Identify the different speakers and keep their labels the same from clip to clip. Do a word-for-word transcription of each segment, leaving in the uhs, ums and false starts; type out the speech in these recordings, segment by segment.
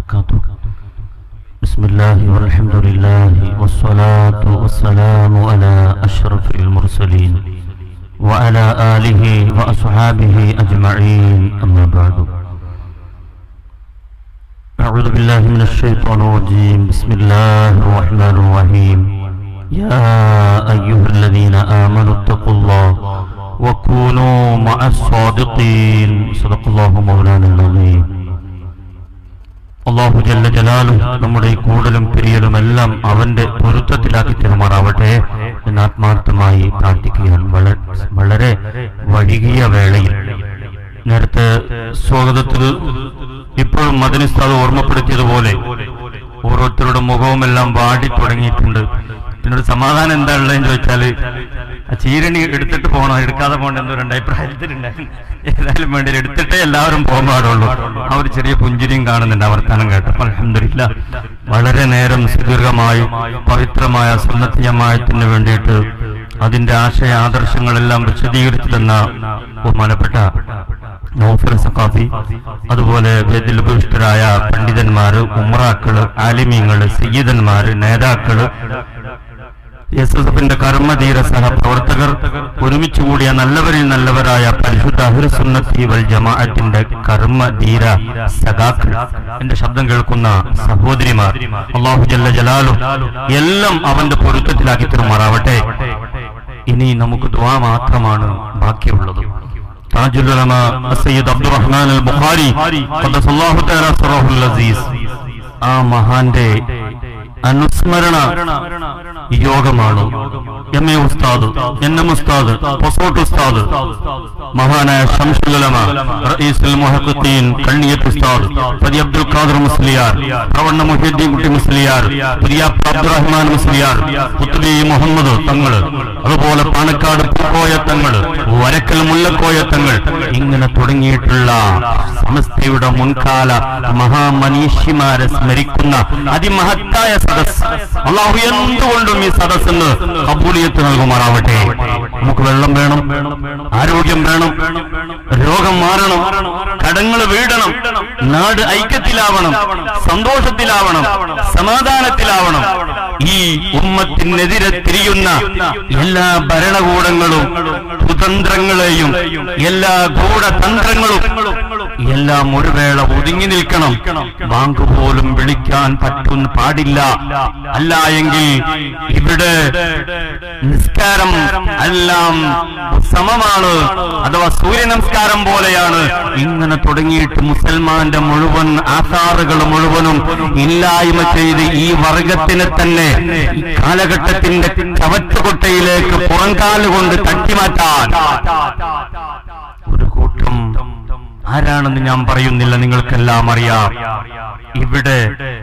Speaker 1: وبركاته. بسم الله والحمد لله والصلاة والسلام على أشرف المرسلين وعلى آله وأصحابه أجمعين، أما بعد. أعوذ بالله من الشيطان الرجيم. بسم الله الرحمن الرحيم. يا أيها الذين آمنوا اتقوا الله وكونوا مع الصادقين. صدق الله مولانا العظيم. അല്ലാഹു ജല്ല ജലാലു നമ്മുടെ കൂടുതലും പിരിയലും എല്ലാം അവന്റെ പൊരുത്തത്തിലാക്കി തരുമാറാവട്ടെ എന്ന് ആത്മാർത്ഥമായി പ്രാർത്ഥിക്കുകയാണ്. വളരെ വൈകിയ വേളയിൽ നേരത്തെ സ്വാഗതത്തിൽ ഇപ്പോഴും മദനി ഉസ്താദ് ഓർമ്മപ്പെടുത്തിയതുപോലെ ഓരോരുത്തരുടെ മുഖവുമെല്ലാം വാടി തുടങ്ങിയിട്ടുണ്ട്. പിന്നൊരു സമാധാനം എന്താ ഉള്ളതെന്ന് ചോദിച്ചാല് ആ ചീരണി എടുത്തിട്ട് പോകണോ എടുക്കാതെ പോകണോ എന്തോ രണ്ടഭിപ്രായത്തിലുണ്ടായിരുന്നു. ഏതായാലും വേണ്ടി എടുത്തിട്ടേ എല്ലാവരും പോകാൻ പാടുള്ളൂ. ആ ഒരു ചെറിയ പുഞ്ചിരിയും കാണുന്നുണ്ട് ആ വർത്താനം കേട്ടപ്പോൾ. അൽഹംദുലില്ലാഹ് വളരെ നേരം സുദീർഘമായി പവിത്രമായ സുന്നത്ത് ജമാഅത്തിന് വേണ്ടിയിട്ട് അതിന്റെ ആശയ ആദർശങ്ങളെല്ലാം വിശദീകരിച്ചു തന്ന ബഹുമാനപ്പെട്ട നൗഫൽ സഖാഫി, അതുപോലെ വേദിയിൽ ഉപവിഷ്ടരായ പണ്ഡിതന്മാര്, ഉമ്രാക്കള്, ആലിമീങ്ങള്, സയ്യിദന്മാര്, നേതാക്കള്, എസ് എസ് എഫിന്റെ കർമ്മധീര സഹപ്രവർത്തകർ, ഒരുമിച്ച് കൂടിയ നല്ലവരിൽ നല്ലവരായ പരിശുദ്ധ അഹ്ലു സുന്നത്തി വൽ ജമാഅത്തിന്റെ കർമ്മധീര സഖാക്കൾ, എന്റെ ശബ്ദം കേൾക്കുന്ന സഹോദരിമാർ, അല്ലാഹു ജല്ല ജലാലു എല്ലാം അവന്റെ പൊരുത്തത്തിലാക്കി തരുമാറാവട്ടെ. ഇനി നമുക്ക് ദുആ മാത്രമാണ് ബാക്കിയുള്ളത്. താജുൽ ഉലമ സയ്യിദ് അബ്ദുറഹ്മാൻ അൽ ബുഖാരി ഖദ്ദസല്ലാഹു തആല സിറഹുൽ അസീസ്, ആ മഹാന്റെ അനുസ്മരണ യോഗമാണ്. എം എ ഉസ്താദ്, എൻ എം ഉസ്താദ്, പൊസോട്ട് ഉസ്താദ്, മഹാനായ ശംസുൽ ഉലമ റഈസുൽ മുഹഖഖീൻ കണ്ണിയത്ത് ഉസ്താദ് പതി അബ്ദുൽ ഖാദർ മുസ്ലിയാർ, പ്രവണ്ണ മുഹീദ്ദീൻ കുട്ടി മുസ്ലിയാർ, പുതിയാപ്പ അബ്ദുറഹ്മാൻ മുസ്ലിയാർ, പുത്ലി മുഹമ്മദ് തങ്ങള്, അതുപോലെ പാണക്കാട് പൂക്കോയ തങ്ങള്, വരക്കൽ മുല്ലക്കോയ തങ്ങൾ, ഇങ്ങനെ തുടങ്ങിയിട്ടുള്ള സമസ്തയുടെ മുൻകാല മഹാമനീഷിമാരെ സ്മരിക്കുന്ന അതിമഹത്തായ സദസ്. അല്ലാഹു എന്തുകൊണ്ടും ഈ സദസ്സിന് കബൂലിയത്ത് നൽകുമാറാവട്ടെ. നമുക്ക് വെള്ളം വേണം, ആരോഗ്യം വേണം, രോഗം മാറണം, കടങ്ങൾ വീടണം, നാട് ഐക്യത്തിലാവണം, സന്തോഷത്തിലാവണം, സമാധാനത്തിലാവണം. ഈ ഉമ്മത്തിനെതിരെ തിരിയുന്ന എല്ലാ ഭരണകൂടങ്ങളും കുതന്ത്രങ്ങളെയും എല്ലാ ഗൂഢതന്ത്രങ്ങളും എല്ലാം ഒരു വേള ഒതുങ്ങി നിൽക്കണം. ബാങ്ക് പോലും വിളിക്കാൻ പറ്റുന്ന പാടില്ല. അല്ല എങ്കിൽ ഇവിടെ നിസ്കാരം എല്ലാം സമമാണ്, അഥവാ സൂര്യ നമസ്കാരം പോലെയാണ്. ഇങ്ങനെ തുടങ്ങിയിട്ട് മുസൽമാന്റെ മുഴുവൻ ആധാറുകൾ മുഴുവനും ഇല്ലായ്മ ചെയ്ത് ഈ വർഗത്തിനെ തന്നെ കാലഘട്ടത്തിന്റെ ചവറ്റുകൊട്ടയിലേക്ക് പുറംകാലുകൊണ്ട് തട്ടിമാറ്റാൻ ഒരു കൂട്ടം, ആരാണെന്ന് ഞാൻ പറയുന്നില്ല, നിങ്ങൾക്കെല്ലാം അറിയാം, ഇവിടെ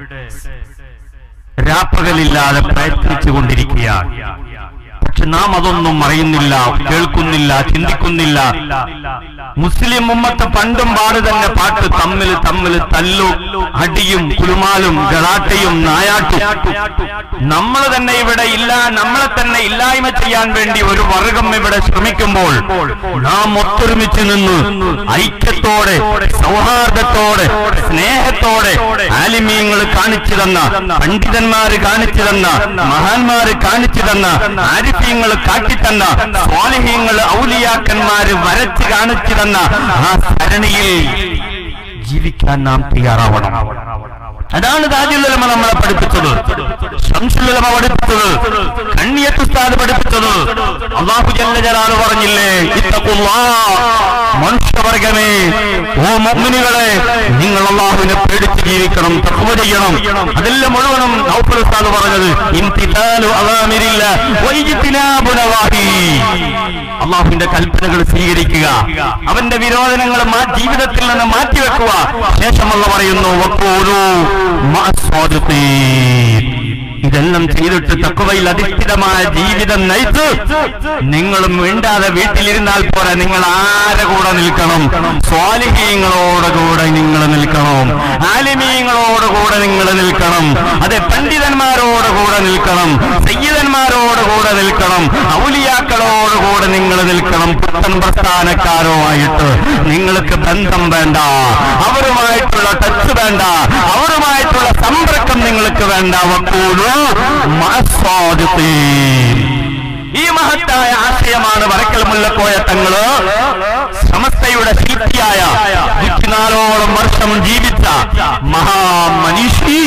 Speaker 1: രാപ്പകലില്ലാതെ പ്രയത്നിച്ചു കൊണ്ടിരിക്കുകയാണ്. പക്ഷെ നാം അതൊന്നും അറിയുന്നില്ല, കേൾക്കുന്നില്ല, ചിന്തിക്കുന്നില്ല. മുസ്ലിം ഉമ്മത്ത് പണ്ടും പാട് തന്നെ പാട്ട്, തമ്മിൽ തമ്മിൽ തല്ലും അടിയും കുലുമാലും ഗളാട്ടയും നായാട്ടും. നമ്മൾ തന്നെ ഇവിടെ ഇല്ല, നമ്മളെ തന്നെ ഇല്ലായ്മ ചെയ്യാൻ വേണ്ടി ഒരു വർഗം ഇവിടെ ശ്രമിക്കുമ്പോൾ നാം ഒത്തൊരുമിച്ച് നിന്ന് ഐക്യത്തോടെ, സൗഹാർദ്ദത്തോടെ, സ്നേഹത്തോടെ ആലിമീങ്ങൾ കാണിച്ചു തന്ന, പണ്ഡിതന്മാര് കാണിച്ചു തന്ന, മഹാന്മാര് കാണിച്ചു തന്ന, ആരിഫീങ്ങൾ കാട്ടിത്തന്ന, സ്വാലിഹീങ്ങൾ ഔലിയാക്കന്മാര് വരച്ച് കാണിച്ചു തന്ന ആ സരണിയിൽ ജീവിക്കാൻ നാം തയ്യാറാവണം. അതാണ് താജുൽ ഉലമ നമ്മളെ പഠിപ്പിച്ചത്, ശംസുൽ ഉലമ പഠിപ്പിച്ചത്, കണ്ണിയത്ത് ഉസ്താദ് പഠിപ്പിച്ചത്. അല്ലാഹു ജല്ല ജലാലു പറഞ്ഞില്ലേ, ഇത്തഖുല്ലാഹ്, മനുഷ്യവർഗമേ, ഓ മുഅ്മിനുകളെ, നിങ്ങൾ അല്ലാഹുവിനെ പേടിച്ച് ജീവിക്കണം, തഖ്വ ചെയ്യണം. അതെല്ലാം മുഴുവനും നൗഫൽ ഉസ്താദ് പറഞ്ഞത് ഇംതിസാലു അവാമിരില്ലാഹ് വഇജ്തിനാബു നവാഹി, അല്ലാഹുവിന്റെ കൽപ്പനകൾ സ്വീകരിക്കുക, അവന്റെ വിരോധനങ്ങൾ ജീവിതത്തിൽ നിന്ന് മാറ്റിവെക്കുക. ശേഷം അല്ലാഹു പറയുന്നു വഖൂലു മഅസ്സാദിഖീൻ, ഇതെല്ലാം ചെയ്തിട്ട് തഖ്വയിൽ അധിഷ്ഠിതമായ ജീവിതം നയിച്ച് നിങ്ങളും മിണ്ടാതെ വീട്ടിലിരുന്നാൽ പോരാ, നിങ്ങൾ ആരെ കൂടെ നിൽക്കണം? സ്വാലിഹീങ്ങളോട് കൂടെ നിങ്ങൾ നിൽക്കണം, ആലിമീങ്ങളോട് കൂടെ നിങ്ങൾ നിൽക്കണം, അതെ പണ്ഡിതന്മാരോട് കൂടെ നിൽക്കണം, സയ്യിദന്മാരോട് കൂടെ നിൽക്കണം, ഔലിയാക്കളോട് കൂടെ നിങ്ങൾ നിൽക്കണം. പുത്തൻ പ്രസ്ഥാനക്കാരോ ആയിട്ട് നിങ്ങൾക്ക് ബന്ധം വേണ്ട, അവരുമായിട്ടുള്ള ടച്ച് വേണ്ട, അവരുമായി വേണ്ട, വഖൂലൂ മഅസ്സാദിഖീൻ. ഈ മഹത്തായ ആശയമാണ് വരക്കൽ മുല്ലക്കോയ തങ്ങള് സമസ്തയുടെ ശില്പിയായ ഇരുപത്തിനാലോളം വർഷം ജീവിച്ച മഹാമനീഷി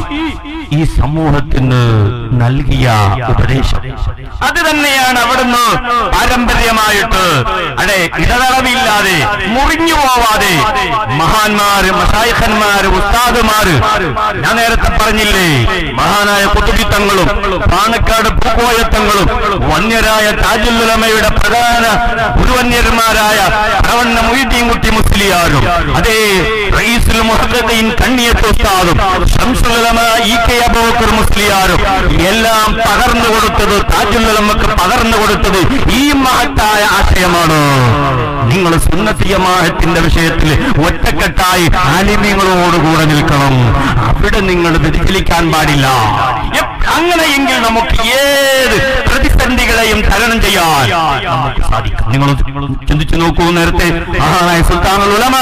Speaker 1: ഈ സമൂഹത്തിന് നൽകിയ ഉപദേശം. അത് തന്നെയാണ് അവിടുന്ന് പാരമ്പര്യമായിട്ട് അതെ ഇടതടവില്ലാതെ മുറിഞ്ഞു പോവാതെ മഹാന്മാര്, മശായിഖന്മാര്, ഉസ്താദുമാര്, ഞാൻ നേരത്തെ പറഞ്ഞില്ലേ, മഹാനായ കുതുബി തങ്ങളും പാണക്കാട് പൂക്കോയത്തങ്ങളും വന്യരായ താജുൽ ഉലമയുടെ പ്രധാന ഗുരുവന്യന്മാരായ പ്രവണ്ണ മൊയ്തീൻ കുട്ടി മുസ്ലിയാരും, അതേ റഈസുൽ മുഹദ്ദിഖീൻ കണ്ണിയത്ത് ഉസ്താദും ശംസുൽ ഉലമ ഇ കെ അബൂബക്കർ മുസ്ലിയാരും എല്ലാം പകർന്നു കൊടുത്തത്, താജുൽ ഉലമക്ക് പകർന്നു കൊടുത്തത് ഈ മഹത്തായ ആശയമാണ്. നിങ്ങൾ സുന്നത്തി ജമാഅത്തിന്റെ വിഷയത്തിൽ ഒറ്റക്കെട്ടായി ആലിമീങ്ങളോടുകൂടെ നിൽക്കണം. അവിടെ നിങ്ങൾ വ്യതിചലിക്കാൻ പാടില്ല. അങ്ങനെയെങ്കിൽ നമുക്ക് ഏത് പ്രതിസന്ധികളെയും തരണം ചെയ്യാൻ നമുക്ക് സാധിക്കും. നിങ്ങൾ ചിന്തിച്ചു നോക്കൂ. നേരത്തെ മഹാനായ സുൽത്താനുൽ ഉലമ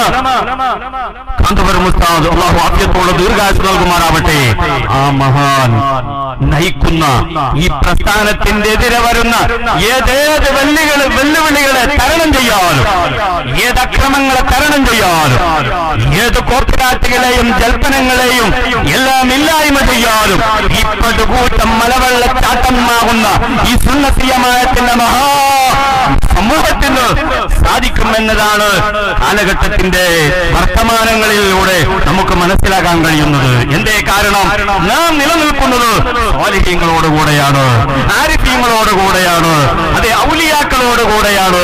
Speaker 1: കാന്തപുരം ഉസ്താദ്, അല്ലാഹു ആഫിയത്തോടെ ദീർഘായുസ്സ് നൽകുമാറാവട്ടെ, ആ മഹാൻ നയിക്കുന്ന ഈ പ്രസ്ഥാനത്തിന്റെ എതിരെ വരുന്ന ഏതേത് വെല്ലുവിളി വെല്ലുവിളികളെ തരണം ചെയ്യാനും, ഏത് അക്രമങ്ങളെ തരണം ചെയ്യാനും, ഏത് കോർപ്പറേറ്റുകളെയും ജൽപ്പനങ്ങളെയും എല്ലാം ഇല്ലായ്മ ചെയ്യാനും ഈ പടുകൂട്ടം മലവെള്ളച്ചാട്ടമാകുന്ന ഈ സുന്നത്തി ജമാഅത്തിന്റെ മഹാ സമൂഹത്തിന് സാധിക്കുമെന്നതാണ് കാലഘട്ടത്തിന്റെ വർത്തമാനങ്ങളിലൂടെ നമുക്ക് മനസ്സിലാക്കാൻ കഴിയുന്നത്. എന്തേ കാരണം? നാം നിലനിൽക്കുന്നത് സ്വാലിഹീങ്ങളോടുകൂടെയാണ്, ആരിഫീങ്ങളോടുകൂടെയാണ്, അതേ ഔലിയാക്കളോടുകൂടെയാണ്,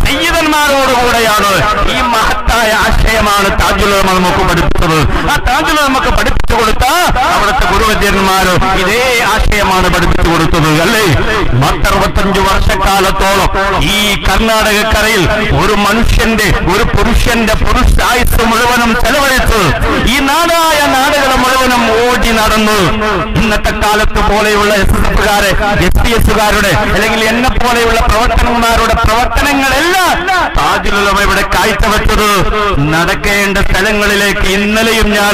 Speaker 1: സയ്യിദന്മാരോടുകൂടെയാണ്. ഈ മഹത്തായ ആശയമാണ് താജുൽ ഉലമ നമുക്ക് പഠിപ്പിച്ചത്. ആ താജുൽ ഉലമ നമുക്ക് പഠിപ്പിച്ചു കൊടുത്ത അവിടുത്തെ ഗുരുവര്യന്മാര് ഇതേ ആശയമാണ് പഠിപ്പിച്ചു കൊടുത്തത്, അല്ലേ? പത്തറുപത്തഞ്ചു വർഷക്കാലത്തോളം ഈ കർണാടകക്കരയിൽ ഒരു മനുഷ്യന്റെ, ഒരു പുരുഷന്റെ പുരുഷായുസ് മുഴുവനും ചെലവഴിച്ച് ഈ നാടായ നാടുകൾ മുഴുവനും ഓടി നടന്നു. ഇന്നത്തെ കാലത്ത് പോലെയുള്ള എസ് എസ് എഫുകാരെ, എസ് ഡി എസുകാരുടെ അല്ലെങ്കിൽ എന്നെ പോലെയുള്ള പ്രവർത്തനന്മാരുടെ പ്രവർത്തനങ്ങളെല്ലാം താജുൽ ഉലമ ഇവിടെ കാഴ്ചവെച്ചത്. നടക്കേണ്ട സ്ഥലങ്ങളിലേക്ക് ഇന്നലെയും ഞാൻ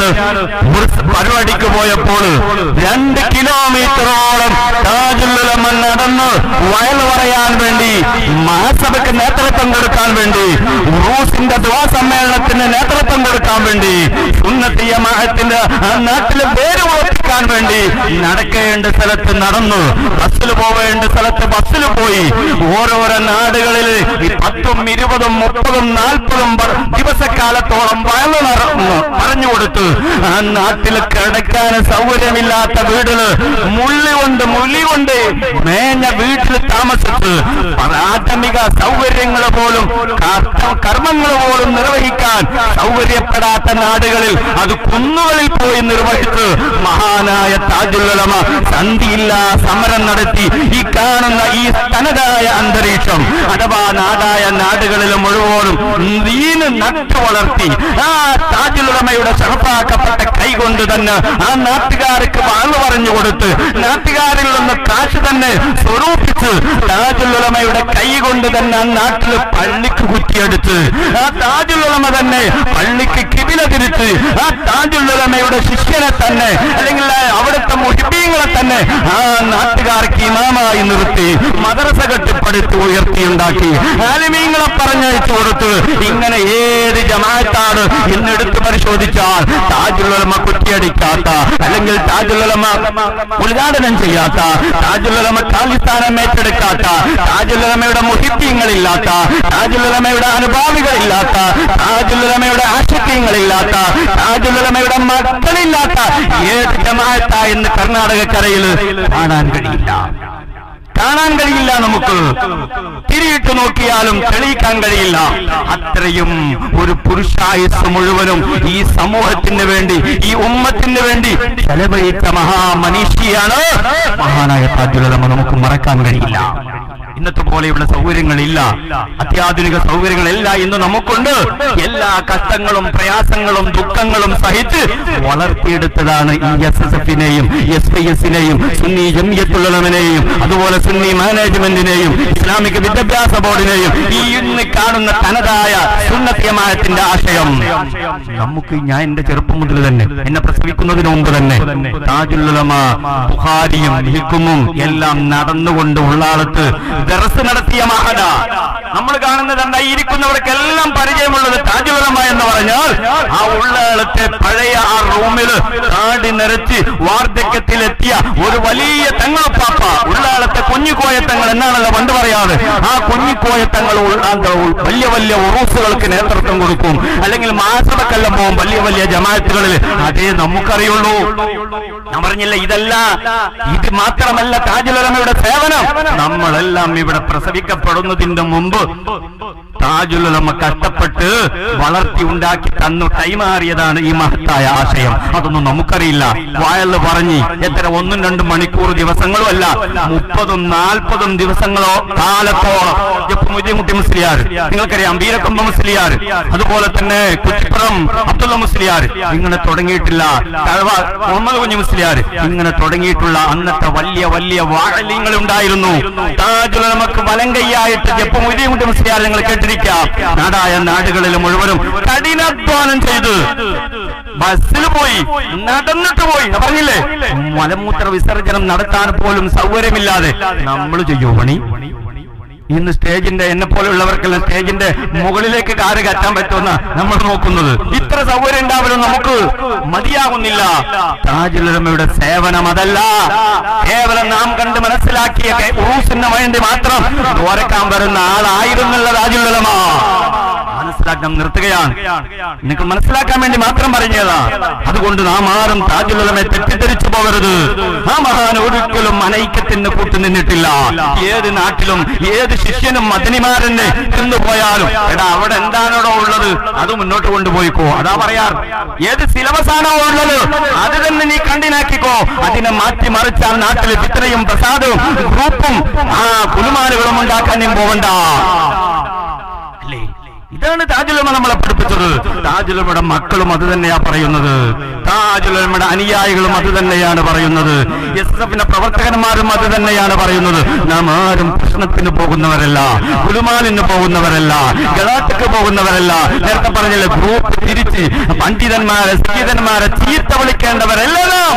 Speaker 1: പരിപാടിക്ക് പോയപ്പോൾ രണ്ട് കിലോമീറ്ററോളം താജുൽ ഉലമ നടന്ന് വയൽ പറയാൻ വേണ്ടി, മഹാസഭയ്ക്ക് നേതൃത്വം കൊടുക്കാൻ വേണ്ടി, ഉറൂസിന്റെ ദുആ സമ്മേളനത്തിന് നേതൃത്വം കൊടുക്കാൻ വേണ്ടി, സുന്നത്തി ജമാഅത്തിന്റെ നാട്ടിലെ പേര് ഉറപ്പിക്കാൻ വേണ്ടി നടക്കേണ്ട സ്ഥലത്ത് നടന്നു, ബസ്സിൽ പോവേണ്ട സ്ഥലത്ത് ബസ്സിൽ പോയി. ഓരോരോ നാടുകളിൽ പത്തും ഇരുപതും മുപ്പതും നാൽപ്പതും ദിവസക്കാലത്തോളം വയലു നടന്നു പറഞ്ഞു കൊടുത്തു. ആ നാട്ടിൽ കിടക്കാൻ സൗകര്യമില്ലാത്ത വീടില് മുള്ളി കൊണ്ട് മുള്ളി കൊണ്ട് മേഞ്ഞ വീട്ടിൽ താമസിച്ച് പ്രാഥമിക സൗകര്യങ്ങൾ പോലും കർമ്മങ്ങൾ പോലും നിർവഹിക്കാൻ സൗകര്യപ്പെടാത്ത നാടുകളിൽ അത് കുന്നുകളിൽ പോയി നിർവഹിച്ച് മഹാനായ താജുൽ ഉലമ സന്ധിയില്ലാ സമരം നടത്തി. ഈ കാണുന്ന ഈ തനതായ അന്തരീക്ഷം അഥവാ നാടായ നാടുകളിൽ മുഴുവനും ദീന് നട്ടു വളർത്തി. ആ താജുൽ ഉലമയുടെ ശറഫാക്കപ്പെട്ട കൈകൊണ്ട് തന്നെ ആ നാട്ടുകാർക്ക് വാങ്ങു പറഞ്ഞു കൊടുത്ത്, നാട്ടുകാരിൽ നിന്ന് കാശ് തന്നെ സ്വരൂപിച്ച് താജുൽ ഉലമയുടെ കൈ കൊണ്ട് തന്നെ ആ നാട്ടിൽ പള്ളിക്ക് കുറ്റിയെടുത്ത്, ആ താജുൽ ഉലമ തന്നെ പള്ളിക്ക് കിബില തിരിച്ച്, ആ താജുൽ ഉലമയുടെ ശിഷ്യനെ തന്നെ അല്ലെങ്കിൽ അവിടുത്തെ മുഹിബീങ്ങളെ തന്നെ ആ നാട്ടുകാർക്ക് ഇമാമായി നിർത്തി മദ്രസ കെട്ടിപ്പടുത്ത് ഉയർത്തിയുണ്ടാക്കി, ആലിമീങ്ങളെ പറഞ്ഞയച്ചു കൊടുത്ത്. ഇങ്ങനെ ഏത് ജമാഅത്താണ് എന്നെടുത്ത് പരിശോധിച്ചാൽ താജുൽ ഉലമ കുറ്റിയടിക്കാത്ത, അല്ലെങ്കിൽ താജുൽ ഉലമ ഉദ്ഘാടനം ചെയ്യാത്ത, താജുൽ ഉലമ സ്ഥാനം ഏറ്റെടുക്കാത്ത, താജുൽ ഉലമയുടെ മുഹിബീങ്ങളില്ലാത്ത, താജുൽ ഉലമയുടെ അനുഭാവികളില്ലാത്ത, താജുൽ ഉലമയുടെ ആശിഖീങ്ങളില്ലാത്ത, താജുൽ ഉലമയുടെ മക്കളില്ലാത്ത ഏത് ജമാഅത്താ എന്ന് കർണാടകക്കരയിൽ കാണാൻ കഴിയില്ല. കാണാൻ കഴിയില്ല. നമുക്ക് തിരിയിട്ട് നോക്കിയാലും തെളിയിക്കാൻ കഴിയില്ല. അത്രയും ഒരു പുരുഷായുസ് മുഴുവനും ഈ സമൂഹത്തിന് വേണ്ടി, ഈ ഉമ്മത്തിന് വേണ്ടി ചെലവഴിച്ച മഹാമനീഷിയാണ് മഹാനായ താജുൽ ഉലമ. നമുക്ക് മറക്കാൻ കഴിയില്ല. ഇന്നത്തെ പോലെയുള്ള സൗകര്യങ്ങളില്ല, അത്യാധുനിക സൗകര്യങ്ങളില്ല ഇന്ന് നമുക്കുണ്ട്. എല്ലാ കഷ്ടങ്ങളും പ്രയാസങ്ങളും ദുഃഖങ്ങളും സഹിച്ച് വളർത്തിയെടുത്തതാണ് ഈ എസ് എസ് എഫിനെയും എസ് ഐ എസിനെയും സുന്നി ജംഇയ്യത്തുൽ ഉലമനെയും അതുപോലെ സുന്നി മാനേജ്മെന്റിനെയും ഇസ്ലാമിക വിദ്യാഭ്യാസ ബോർഡിനെയും ഈ ഇന്ന് കാണുന്ന തനതായ സുന്നത്ത് ജമാഅത്തിന്റെ ആശയം. നമുക്ക് ഞാൻ എന്റെ ചെറുപ്പം മുതൽ തന്നെ എന്നെ പ്രസവിക്കുന്നതിന് മുമ്പ് തന്നെ താജുൽ ഉലമ ബുഖാരിയും ഹിക്മും എല്ലാം നടന്നുകൊണ്ട് ഉള്ളാളത്ത് ദർസ് നടത്തിയ മഹദ നമ്മൾ കാണുന്നത് ഇരിക്കുന്നവർക്കെല്ലാം പരിചയമുള്ളത് താജുൽ ഉലമ എന്ന് പറഞ്ഞാൽ ആ ഉള്ളാളത്തെ പഴയ ആ റൂമില് താടി നിറച്ച് വാർദ്ധക്യത്തിലെത്തിയ ഒരു വലിയ തങ്ങളുപ്പാപ്പ ഉള്ളാളത്തെ കുഞ്ഞിക്കോയത്തങ്ങൾ എന്നാണല്ലോ പണ്ട് പറയാറ്. ആ കുഞ്ഞിക്കോയത്തങ്ങൾ വലിയ വലിയ ഉറൂസുകൾക്ക് നേതൃത്വം കൊടുക്കും, അല്ലെങ്കിൽ മാസവക്കെല്ലാം പോകും വലിയ വലിയ ജമാഅത്തുകളിൽ. അതേ നമുക്കറിയുള്ളൂ. ഞാൻ പറഞ്ഞില്ല ഇതല്ല, ഇത് മാത്രമല്ല താജുൽ ഉലമയുടെ സേവനം. നമ്മളെല്ലാം ഇവിടെ പ്രസവിക്കപ്പെടുന്നതിന്റെ മുമ്പ് താജുൽ ഉലമ കഷ്ടപ്പെട്ട് വളർത്തി ഉണ്ടാക്കി തന്നു കൈമാറിയതാണ് ഈ മഹത്തായ ആശയം. അതൊന്നും നമുക്കറിയില്ല. വായല് പറഞ്ഞ് എത്ര ഒന്നും രണ്ടും മണിക്കൂർ ദിവസങ്ങളും അല്ല, മുപ്പതും നാൽപ്പതും ദിവസങ്ങളോ കാലത്തോളം മുജീബുട്ടി മുസ്ലിയാർ, നിങ്ങൾക്കറിയാം വീരക്കൊമ്പ മുസ്ലിയാർ, അതുപോലെ തന്നെ കുറ്റിപ്പുറം അബ്ദുള്ള മുസ്ലിയാർ, ഇങ്ങനെ തുടങ്ങിയിട്ടില്ല മുഹമ്മദ് കുഞ്ഞി മുസ്ലിയാർ, ഇങ്ങനെ തുടങ്ങിയിട്ടുള്ള അന്നത്തെ വലിയ വലിയ വാഴലിങ്ങൾ ഉണ്ടായിരുന്നു. താജുൽ ഉലമക്ക് വലം കൈയായിട്ട് ജപ്പ് മുജീബുട്ടി മുസ്ലിയാർ നിങ്ങൾ കേട്ടിരിക്കാം. നാടായ നാടുകളിൽ മുഴുവനും കഠിനാധ്വാനം ചെയ്ത് ബസ്സിൽ പോയി നടന്നിട്ട് പോയി പറഞ്ഞില്ലേ, മലമൂത്ര വിസർജനം നടത്താൻ പോലും സൗകര്യമില്ലാതെ നമ്മൾ ചെയ്യൂ പണി. ഇന്ന് സ്റ്റേജിന്റെ എന്നെ പോലെയുള്ളവർക്കെല്ലാം സ്റ്റേജിന്റെ മുകളിലേക്ക് കാറ് കയറ്റാൻ പറ്റുമെന്ന നമ്മൾ നോക്കുന്നത്. ഇത്ര സൗകര്യം ഉണ്ടാവലും നമുക്ക് മതിയാകുന്നില്ല. താജുൽ ഉലമയുടെ സേവനം അതല്ല, കേവലം നാം കണ്ട് മനസ്സിലാക്കിയ ഉറൂസിന് വേണ്ടി മാത്രം ഓരക്കാൻ വരുന്ന ആളായിരുന്നുള്ള താജുൽ ഉലമ. മനസ്സിലാക്കാൻ നിർത്തുകയാണ്, നിങ്ങൾക്ക് മനസ്സിലാക്കാൻ വേണ്ടി മാത്രം പറഞ്ഞതാ. അതുകൊണ്ട് നാം ആരും താജുൽ ഉലമയെ തെറ്റിദ്ധരിച്ചു പോകരുത്. ആ മഹാൻ ഒരിക്കലും അനൈക്യത്തിന് കൂട്ടു നിന്നിട്ടില്ല. ഏത് നാട്ടിലും ഏത് ശിഷ്യനും മദനിമാരനെ ചെന്നുപോയാലും എടാ അവിടെ എന്താണോ ഉള്ളത് അത് മുന്നോട്ട് കൊണ്ടുപോയിക്കോ, അതാ പറയാറ്. ഏത് സിലബസ് ആണോ ഉള്ളത് അത് തന്നെ നീ കണ്ടിനാക്കിക്കോ. അതിനെ മാറ്റി മറിച്ചാൽ നാട്ടിൽ ഇത്രയും പ്രസാദവും ഗ്രൂപ്പും ആ കുലുമാലുകളും ഉണ്ടാക്കാൻ നീ പോവണ്ട. അല്ലേ, ഇതാണ് താജുൽ ഉലമ നമ്മളെ പഠിപ്പിച്ചത്. താജുൽ ഉലമയുടെ മക്കളും അത് തന്നെയാ പറയുന്നത്, താജുൽ ഉലമയുടെ അനുയായികളും അത് തന്നെയാണ് പറയുന്നത്, എസ് എസ് എഫിന്റെ പ്രവർത്തകന്മാരും അത് തന്നെയാണ് പറയുന്നത്. നാം ആരും പ്രശ്നത്തിന് പോകുന്നവരല്ല, കുലുമാലിന് പോകുന്നവരല്ല, ഗലാട്ടക്ക് പോകുന്നവരല്ല. നേരത്തെ പറഞ്ഞില്ലേ ഗ്രൂപ്പ് തിരിച്ച് പണ്ഡിതന്മാരെ സംഗീതന്മാരെ ചീത്ത വിളിക്കേണ്ടവരെല്ലാം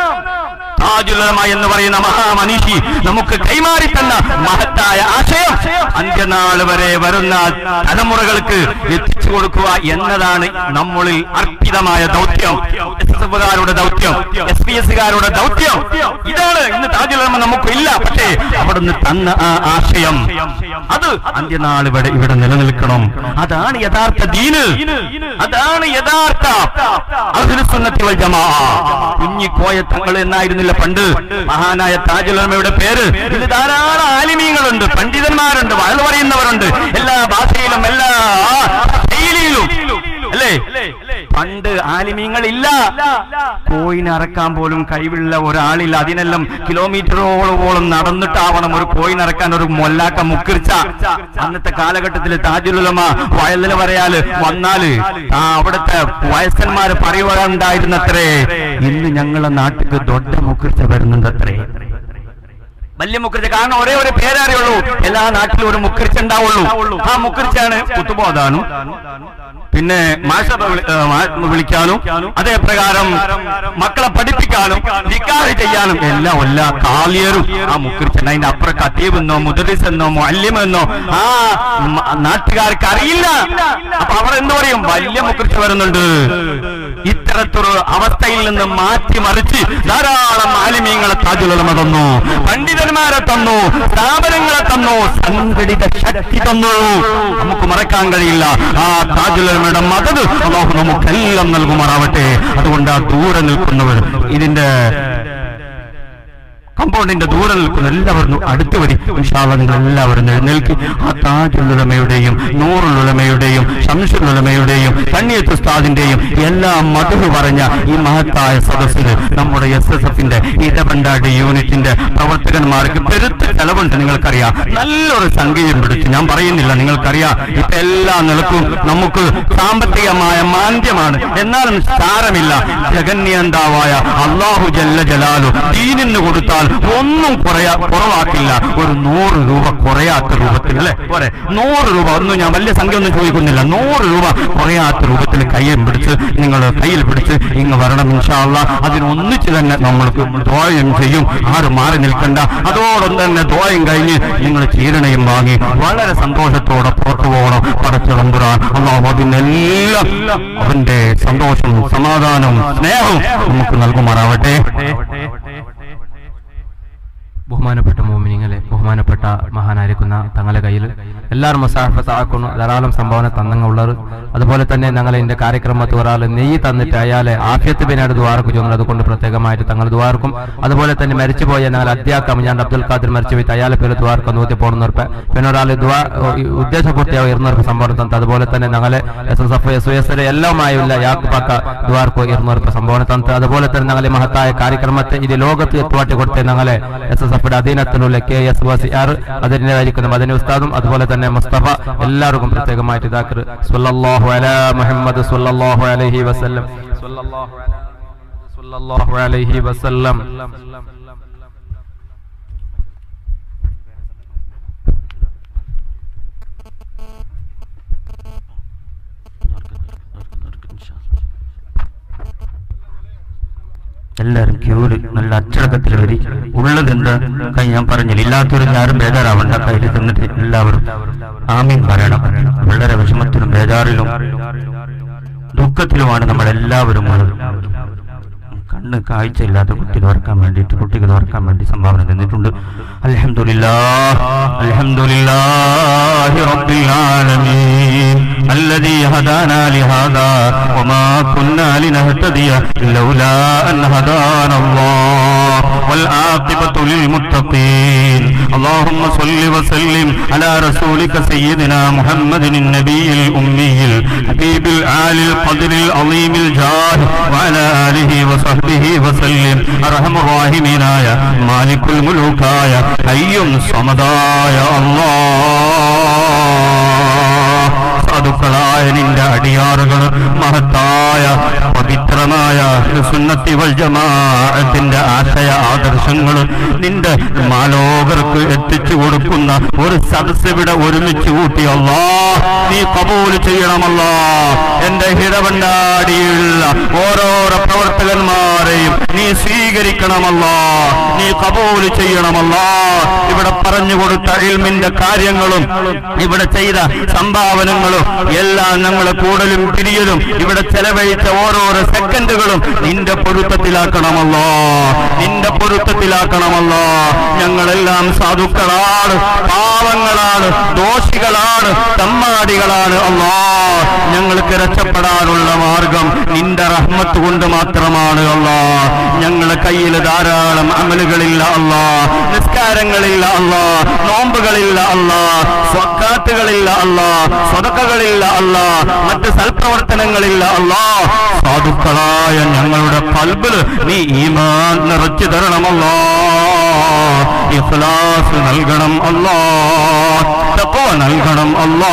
Speaker 1: താജുൽ ഉലമ എന്ന് പറയുന്ന മഹാമനീഷി നമുക്ക് കൈമാറി തന്ന മഹത്തായ ആശയം അന്ത്യനാൾ വരെ വരുന്ന തലമുറകൾക്ക് എത്തിച്ചു കൊടുക്കുക എന്നതാണ് നമ്മളിൽ അർപ്പിതമായ ദൗത്യം. എസ് എസ് എഫുകാരുടെ ദൗത്യം, എസ് പി എസുകാരുടെ ദൗത്യം ഇതാണ്. ഇന്ന് താജുൽ ഉലമ നമുക്കില്ല, പക്ഷേ അവിടുന്ന് തന്ന ആ ആശയം അത് അന്ത്യനാൾ വരെ ഇവിടെ നിലനിൽക്കണം. അതാണ് യഥാർത്ഥ ദീന്, അതാണ് യഥാർത്ഥ അഹ്ലുസ് സുന്നത്തി വൽ ജമാഅ. കുഞ്ഞിക്കോയ തങ്ങൾ എന്നായിരുന്നില്ല പണ്ട് മഹാനായ താജുൽ ഉലമയുടെ പേര്. ഇത് ധാരാളം ആലിമീങ്ങളുണ്ട്, പണ്ഡിതന്മാരുണ്ട്, വഴു പറയുന്നവരുണ്ട്, എല്ലാ ഭാഷയിലും എല്ലാ ശൈലിയിലും അല്ലേ. പണ്ട് ആലിമീങ്ങളില്ല, കോയിൻ അറക്കാൻ പോലും കഴിവുള്ള ഒരാളില്ല. അതിനെല്ലാം കിലോമീറ്ററോളം നടന്നിട്ടാവണം ഒരു കോയിൻ അറക്കാൻ ഒരു മൊല്ലാക്ക മുക്കിർച്ച. അന്നത്തെ കാലഘട്ടത്തിൽ താജുൽ ഉലമ വയലിന് പറയാല് വന്നാല് ആ അവിടുത്തെ വയസ്സന്മാര് പറയുവാനുണ്ടായിരുന്നത്രേ, ഇന്ന് ഞങ്ങളെ നാട്ടിക്ക് ദൊഡ മുക്കിർച്ച വരുന്നുണ്ടത്രേ. വലിയ മുക്കിർച്ച, കാരണം ഒരേ ഒരു പേരറിയുള്ളൂ, എല്ലാ നാട്ടിലും ഒരു മുക്കിർച്ച ഉണ്ടാവുള്ളൂ. ആ മുക്കിർച്ചയാണ് കുത്തുബോധാനും പിന്നെ മാഷ വിളിക്കാനും അതേ പ്രകാരം മക്കളെ പഠിപ്പിക്കാനും നിക്കാഹ് ചെയ്യാനും എല്ലാം എല്ലാ കാലിയരും ആ മുക്കിർച്ചണ്ട്. അതിന്റെ അപ്പുറം ഖതീബെന്നോ മുദരിസെന്നോ മുഅല്ലിമെന്നോ ആ നാട്ടുകാർക്ക് അറിയില്ല. അപ്പൊ അവർ എന്ത് പറയും, വലിയ മുക്കിർച്ച വരുന്നുണ്ട്. ഇത്തരത്തൊരു അവസ്ഥയിൽ നിന്ന് മാറ്റി മറിച്ച് ധാരാളം ആലിമീങ്ങളെ താജുൽ ഉലമ തന്നു, പണ്ഡിതന്മാരെ തന്നു, സ്ഥാപനങ്ങളെ തന്നു, സംഘടിത ശക്തി തന്നു. നമുക്ക് മറക്കാൻ കഴിയില്ല ആ താജുൽ ഉലമയുടെ മദദ് അല്ലാഹു നമുക്കെല്ലാം നൽകുമാറാവട്ടെ. അതുകൊണ്ട് ആ ദൂരെ നിൽക്കുന്നവർ ഇതിന്റെ കമ്പൗണ്ടിന്റെ ദൂരെ നിൽക്കുന്ന എല്ലാവരും അടുത്ത് വരി. ഇൻഷാ അല്ലാഹ് നിങ്ങൾ എല്ലാവരും എഴുന്നേൽക്കി ആ താജുൽ ഉലമയുടെയും നൂറുൽ ഉലമയുടെയും ശംസുൽ ഉലമയുടെയും തണ്ണിയത്ത് ഉസ്താദിന്റെയും എല്ലാം മധു പറഞ്ഞ ഈ മഹത്തായ സദസ്സിൽ നമ്മുടെ എസ് എസ് എഫിന്റെ ഇടപെണ്ടാടി യൂണിറ്റിന്റെ പ്രവർത്തകന്മാർക്ക് പെരുത്ത ചെലവുണ്ട്. നിങ്ങൾക്കറിയാം, നല്ലൊരു സംഖ്യയും പിടിച്ച് ഞാൻ പറയുന്നില്ല, നിങ്ങൾക്കറിയാം. ഇപ്പൊ എല്ലാ നിലക്കും നമുക്ക് സാമ്പത്തികമായ മാന്ദ്യമാണ്. എന്നാലും സാരമില്ല, ജഗന്യന്താവായ അല്ലാഹു ജല്ല ജലാലു ദീനിന് കൊടുത്താൽ ഒന്നും കുറയാ കുറവാക്കില്ല. ഒരു നൂറ് രൂപ കുറയാത്ത രൂപത്തിൽ അല്ലെ പോരെ, നൂറ് രൂപ ഒന്നും ഞാൻ വലിയ സംഖ്യ ഒന്നും ചോദിക്കുന്നില്ല, നൂറ് രൂപ കുറയാത്ത രൂപത്തിൽ കയ്യിൽ പിടിച്ച് നിങ്ങൾ കയ്യിൽ പിടിച്ച് ഇങ്ങ് വരണം. ഇൻഷാ അല്ലാഹ് അതിനൊന്നിച്ച് തന്നെ നമ്മൾക്ക് ദ്വായം ചെയ്യും. ആരും മാറി നിൽക്കണ്ട. അതോടൊപ്പം തന്നെ ദ്വായം കഴിഞ്ഞ് നിങ്ങൾ ചീരണയും വാങ്ങി വളരെ സന്തോഷത്തോടെ പുറത്തു പോകണം. പടച്ചതമ്പുരാൻ അല്ലാഹു അതിനെല്ലാം അവന്റെ സന്തോഷവും സമാധാനവും സ്നേഹവും നമുക്ക് നൽകുമാറാവട്ടെ.
Speaker 2: ബഹുമാനപ്പെട്ട മോമിനിങ്ങളെ, ബഹുമാനപ്പെട്ട മഹാനായിരിക്കുന്ന തങ്ങളുടെ കയ്യിൽ എല്ലാവരും മസാഫത്താക്കുന്നു. ധാരാളം സംഭാവന തന്നങ്ങളുള്ളത്. അതുപോലെ തന്നെ ഞങ്ങളെ ഇതിന്റെ കാര്യക്രമത്തിൽ ഒരാൾ നെയ്യ് തന്നിട്ട് അയാളെ ആഫിയത്ത് പിന്നീട് ദ്വാർക്ക് ചെയ്യുന്നത്. അതുകൊണ്ട് പ്രത്യേകമായിട്ട് തങ്ങൾ ദ്വാർക്കും. അതുപോലെ തന്നെ മരിച്ചുപോയ ഞങ്ങൾ അധ്യാപകം ഞാൻ അബ്ദുൽ ഖാദിർ മരിച്ചുപോയി അയാളെ പേര് ദ്വാർക്ക് നൂറ്റി പോകുന്നവർക്ക് പിന്നെ ഒരാൾ ദ്വാ ഉദ്ദേശപൂർത്തിയാവും ഇരുന്നവർക്ക് സംഭാവന തന്നത്. അതുപോലെ തന്നെ ഞങ്ങളെ S S F S S എല്ലാമായുള്ള യാക്കുപാക്ക ദ്വാർക്ക് ഇരുന്നവർക്ക് സംഭാവന തന്നത്. അതുപോലെ തന്നെ ഞങ്ങളെ മഹത്തായ കാര്യക്രമത്തെ ഇത് ലോകത്ത് എത്തുവാട്ടി കൊടുത്ത ഞങ്ങളെ എസ് എസ് എഫിന്റെ അധീനത്തിലുള്ള കെ എസ് വസി ആർ അതിനായിരിക്കുന്ന മദനി ഉസ്താദും അതുപോലെ തന്നെ മുസ്തഫ എല്ലാവർക്കും പ്രത്യേകമായിട്ട് ഇതാക്കർ സ്വല്ലല്ലാഹു അലാ മുഹമ്മദ് സ്വല്ലല്ലാഹു അലൈഹി വസല്ലം സ്വല്ലല്ലാഹു അലൈഹി വസല്ലം.
Speaker 1: എല്ലാവരും ക്യൂല് നല്ല അച്ചടക്കത്തിൽ വരി. ഉള്ളതെന്താ കൈ ഞാൻ പറഞ്ഞില്ല, ഇല്ലാത്തവരും ആരും ബേജാറാവണ്ട. കയ്യിൽ തിന്നിട്ട് എല്ലാവരും ആമീൻ പറയണം. വളരെ വിഷമത്തിലും ബേജാറിലും ദുഃഖത്തിലുമാണ് നമ്മളെല്ലാവരും ഉള്ളത്. കണ്ണ് കാഴ്ചയില്ലാത്ത കുട്ടി തുറക്കാൻ വേണ്ടിയിട്ട് കുട്ടിക്ക് തുറക്കാൻ വേണ്ടി സംഭാവന തന്നിട്ടുണ്ട്. അൽഹംദുലില്ലാഹ് അൽഹംദുലില്ലാഹി റബ്ബിൽ ആലമീൻ അല്ലദീ ഹദാനാ ലിഹാദാ വമാ കുന്നാ ലിനഹ്തദിയ ലൗലാ അൻ ഹദാനല്ലാഹ് വൽ ആഖിബത്തു ലിൽ മുത്തഖീൻ. اللهم صل وسلم على رسولك سيدنا محمد النبي الأمي الحبيب العالي القدر العظيم الجاه وعلى آله وصحبه وسلم. أرحم الراحمين يا مالك الملوك يا حي الصمد يا الله. സാധുക്കളായ നിന്റെ അടിയാറുകൾ മഹത്തായ പവിത്രമായ സുന്നത്തി വൽ ജമാഅത്തിന്റെ ആശയ ആദർശങ്ങൾ നിന്റെ മാലോകർക്ക് എത്തിച്ചു കൊടുക്കുന്ന ഒരു സദസ്സ് ഇവിടെ ഒരുമിച്ച് കൂട്ടി അല്ലാഹ് നീ കബൂൽ ചെയ്യണമല്ലാ. എന്റെ ഹിരവണ്ടാടിയുള്ള ഓരോരോ പ്രവർത്തകന്മാരെയും നീ സ്വീകരിക്കണമല്ലാ, നീ കബൂൽ ചെയ്യണമല്ലാ. ഇവിടെ പറഞ്ഞു കൊടുത്ത ഇൽമിന്റെ കാര്യങ്ങളും ഇവിടെ ചെയ്ത സംഭാവനകളും എല്ലാം ഞങ്ങളെ കൂടലും പിരിയലും ഇവിടെ ചെലവഴിച്ച ഓരോരോ സെക്കൻഡുകളും നിന്റെ പൊരുത്തത്തിലാക്കണമല്ലോ, നിന്റെ പൊരുത്തത്തിലാക്കണമല്ലോ. ഞങ്ങളെല്ലാം സാധുക്കളാണ്, പാവങ്ങളാണ്, ദോഷികളാണ്, തമ്മാടികളാണ്. അല്ലാ, ഞങ്ങൾക്ക് രക്ഷപ്പെടാനുള്ള മാർഗം നിന്റെ റഹ്മത്ത് കൊണ്ട് മാത്രമാണ്. അല്ലാ, ഞങ്ങളുടെ കയ്യിൽ ധാരാളം അമലുകളില്ല അല്ലാ, നിസ്കാരങ്ങളില്ല അല്ലാ, നോമ്പുകളില്ല അല്ലാ, സ്വക്കാത്തുകളില്ല അല്ലാ, സ്വതക്കകളില്ല അല്ലാ, മറ്റ് സൽപ്രവർത്തനങ്ങളില്ല അല്ലാ. സാധുക്കളായ ഞങ്ങളുടെ ഖൽബില് നീ ഈമാൻ നിറച്ചു തരണമല്ലാ, ഇഖ്ലാസ് നൽകണം അല്ലാ, തഖ്വ നൽകണം അല്ലാ.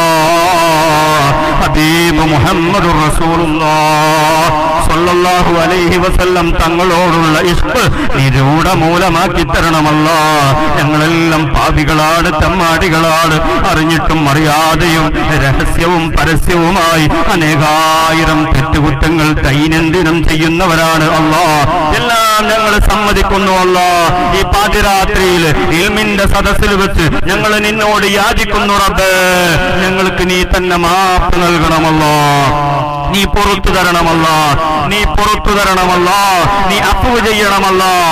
Speaker 1: ഹബീബ് മുഹമ്മദുർ റസൂലുള്ളാഹ് സ്വല്ലല്ലാഹു അലൈഹി വസല്ലം തങ്ങളോടുള്ള ഇഷ്ക് നിരൂഢമൂലമാക്കി തരണമല്ലാ. ഞങ്ങളെല്ലാം പാപികളാണ്, തമ്മാടികളാണ്. അറിഞ്ഞിട്ടും അറിയാതെയും രഹസ്യവും പരസ്യവുമായി അനേകായിരം തെറ്റുകുറ്റങ്ങൾ ദൈനംദിനം ചെയ്യുന്നവരാണ്. അല്ലാ, എല്ലാം ഞങ്ങൾ സമ്മതിക്കുന്നു. അല്ലാ, ഈ പാതിരാത്രിയിൽ ഇൽമിന്റെ സദസ്സിൽ വെച്ച് ഞങ്ങൾ നിന്നോട് യാചിക്കുന്നു റബ്ബേ, ഞങ്ങൾക്ക് നീ തന്നെ മാപ്പ് നൽകണമല്ലോ, നീ പുറത്തു തരണമല്ലോ, നീ പുറത്തു തരണമല്ലോ, നീ അഫ്വ് ചെയ്യണമല്ലോ, ശിക്ഷ